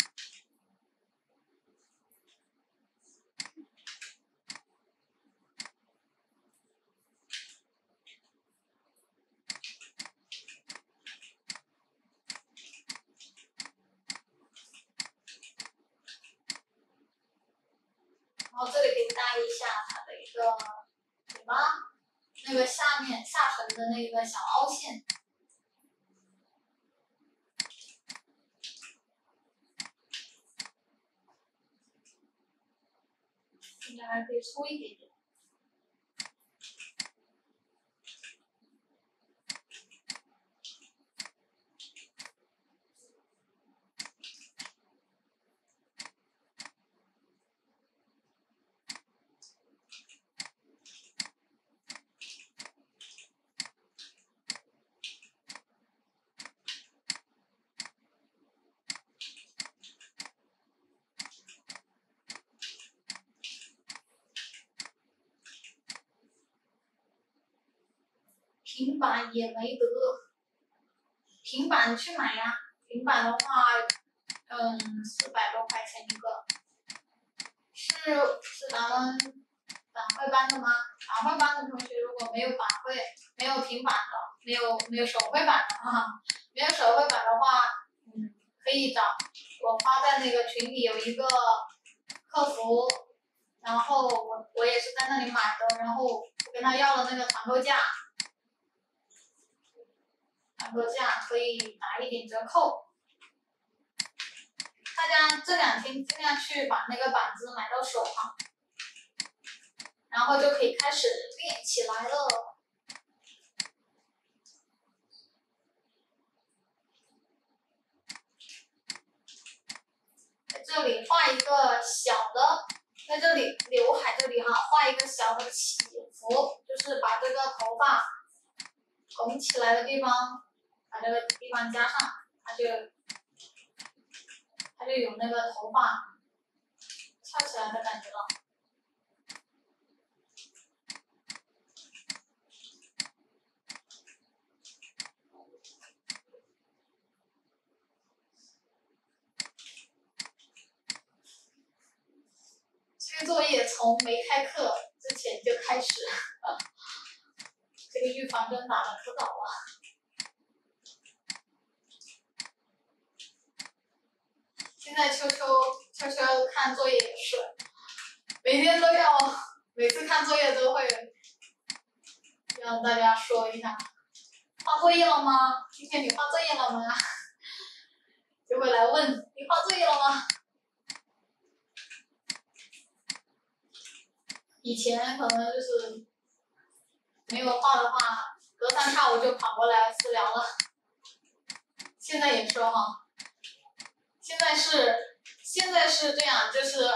然后这里可以带一下它的一个嘴巴，那个下唇的那个小凹陷。应该还可以粗一点点。平板也没得，平板去买呀。平板的话，400多块钱一个。是咱们板绘班的吗？板绘班的同学如果没有板绘，没有平板的，没有手绘板的话，没有手绘板的话，可以找我发在那个群里有一个客服，然后我也是在那里买的，然后我跟他要了那个团购价。团购价可以打一点折扣，大家这2天尽量去把那个板子买到手哈，然后就可以开始练起来了。在这里画一个小的，在这里刘海这里哈，画一个小的起伏，就是把这个头发拱起来的地方。把这个地方加上，它就有那个头发翘起来的感觉了。这个作业从没开课之前就开始，这个预防针打得可早了。现在秋秋看作业也是，每次看作业都会让大家说一下，画作业了吗？今天你画作业了吗？就会来问你画作业了吗？以前可能就是没有画的话，隔3差5就跑过来私聊了。现在也是哈。现在是这样，就是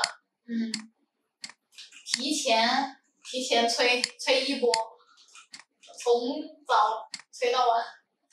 提前催一波，从早催到晚。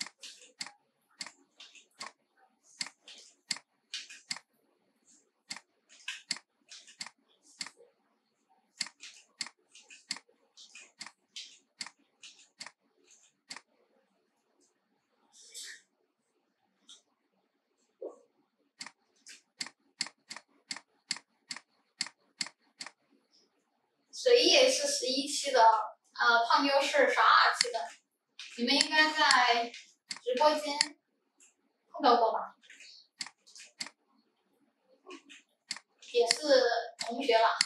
谁也是11期的，胖妞是12期的，你们应该在直播间碰到过吧？也是同学了。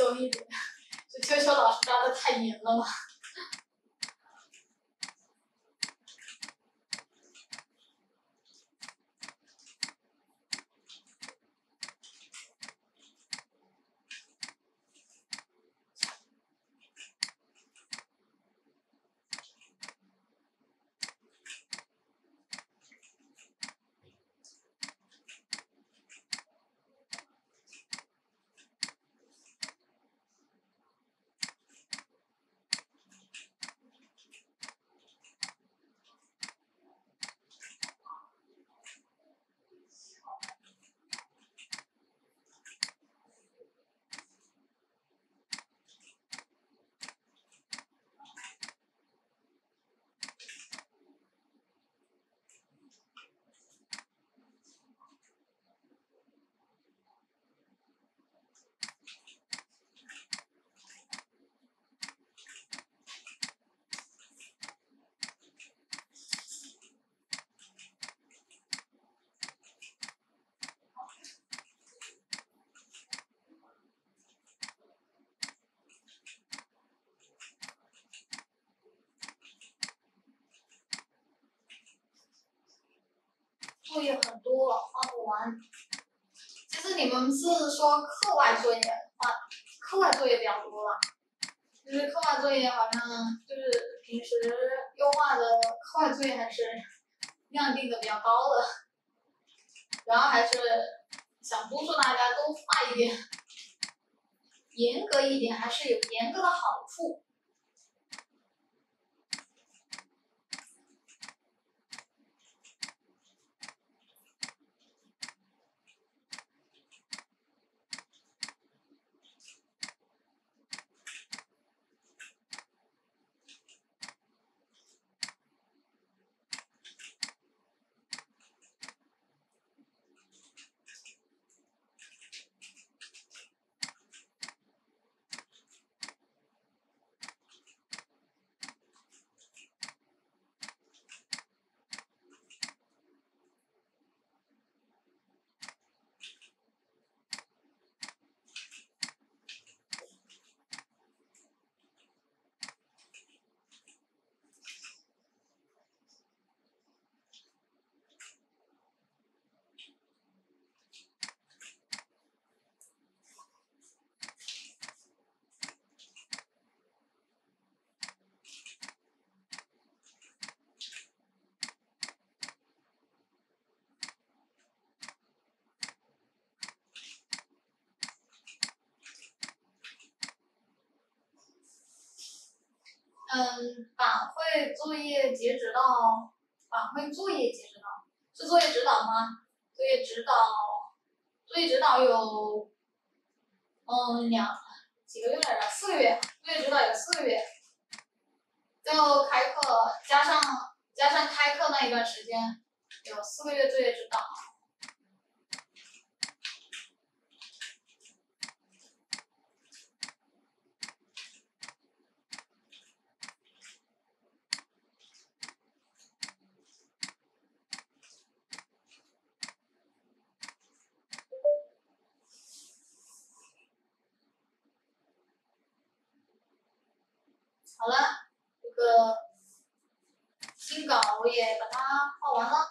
松一点，这秋秋老师抓的太严了嘛。作业很多，画不完。其实你们是说课外作业啊？课外作业比较多了，就是课外作业好像就是平时优化的课外作业还是量定的比较高的，然后还是想督促大家多画一点，严格一点还是有严格的好处。版会作业截止到，版会作业截止到，是作业指导吗？作业指导有，几个月来着？4个月，作业指导有4个月，就开课加上开课那一段时间，有4个月作业指导。好了，这个新稿我也把它画完了，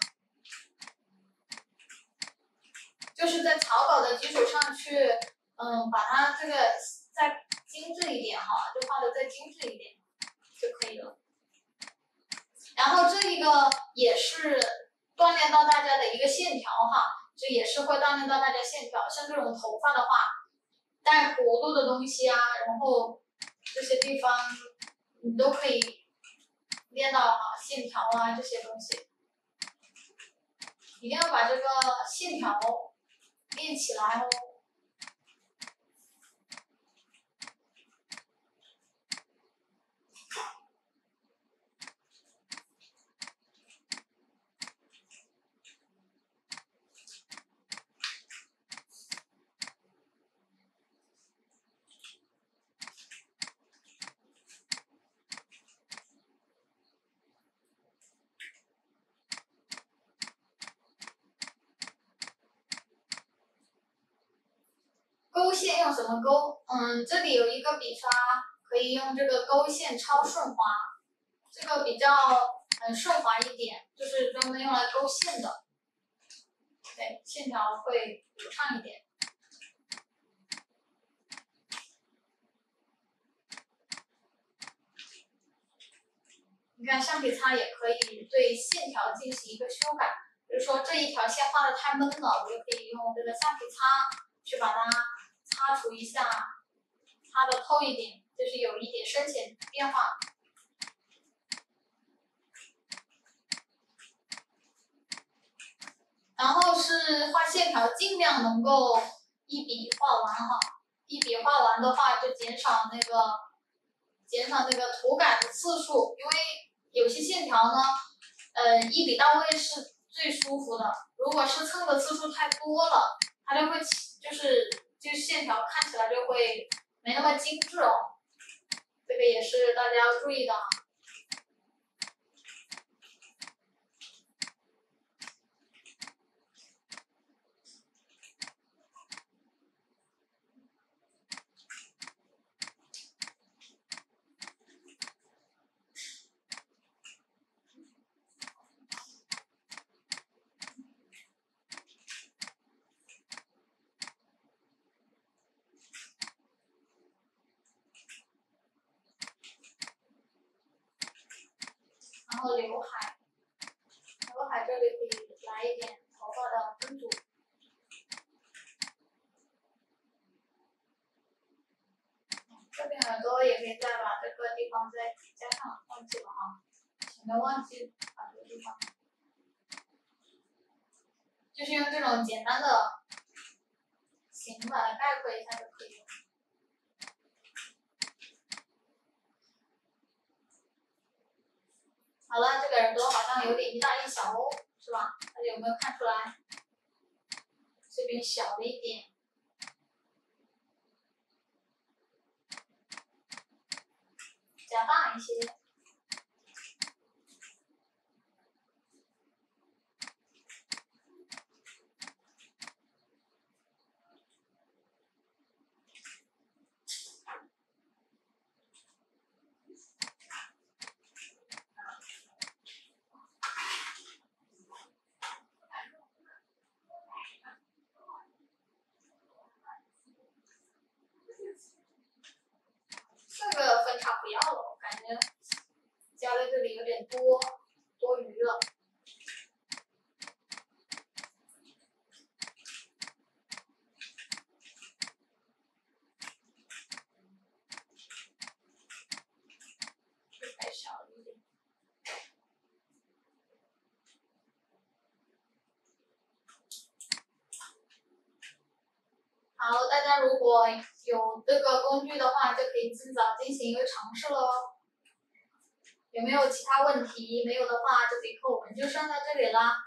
就是在草稿的基础上去，把它这个再精致一点哈，就画的再精致一点就可以了。然后这一个也是锻炼到大家的一个线条哈，这也是会锻炼到大家线条。像这种头发的话，带弧度的东西啊，然后这些地方你都可以练到哈，线条啊这些东西，一定要把这个线条练起来哦。 用什么勾？这里有一个笔刷，可以用这个勾线超顺滑，这个比较顺滑一点，就是专门用来勾线的，对，线条会流畅一点。你看橡皮擦也可以对线条进行一个修改，比如说这一条线画的太闷了，我就可以用这个橡皮擦去把它擦除一下，擦的透一点，就是有一点深浅变化。然后是画线条，尽量能够一笔画完哈，一笔画完的话就减少那个涂改的次数，因为有些线条呢，一笔到位是最舒服的。如果是蹭的次数太多了，它就会就是线条看起来就会没那么精致哦。这个也是大家要注意的。然后刘海这里可以来一点头发的分组。这边耳朵也可以再把这个地方再加上，忘记了啊，前面忘记把这个地方，就是用这种简单的形把它概括一下就可以了。好了，这个耳朵好像有点一大一小哦，是吧？大家有没有看出来？这边小了一点，加大一些。这个分叉不要了，我感觉加在这里有点多余了。太小了一点。好，大家如果有这个工具的话，就可以尽早进行一个尝试了哦。有没有其他问题？没有的话，这节课我们就上到这里啦。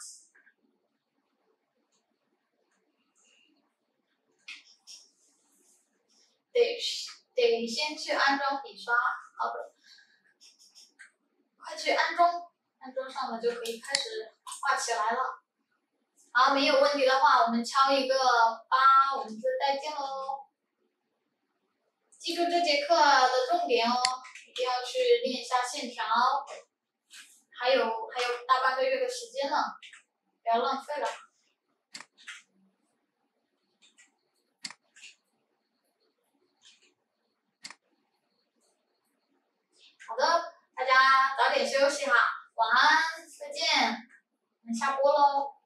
得先去安装笔刷，好的，快去安装，安装上了就可以开始画起来了。好，没有问题的话，我们敲一个8，我们就再见喽。记住这节课的重点哦，一定要去练一下线条，还有大半个月的时间呢，不要浪费了。好的，大家早点休息哈，晚安，再见，我们下播喽。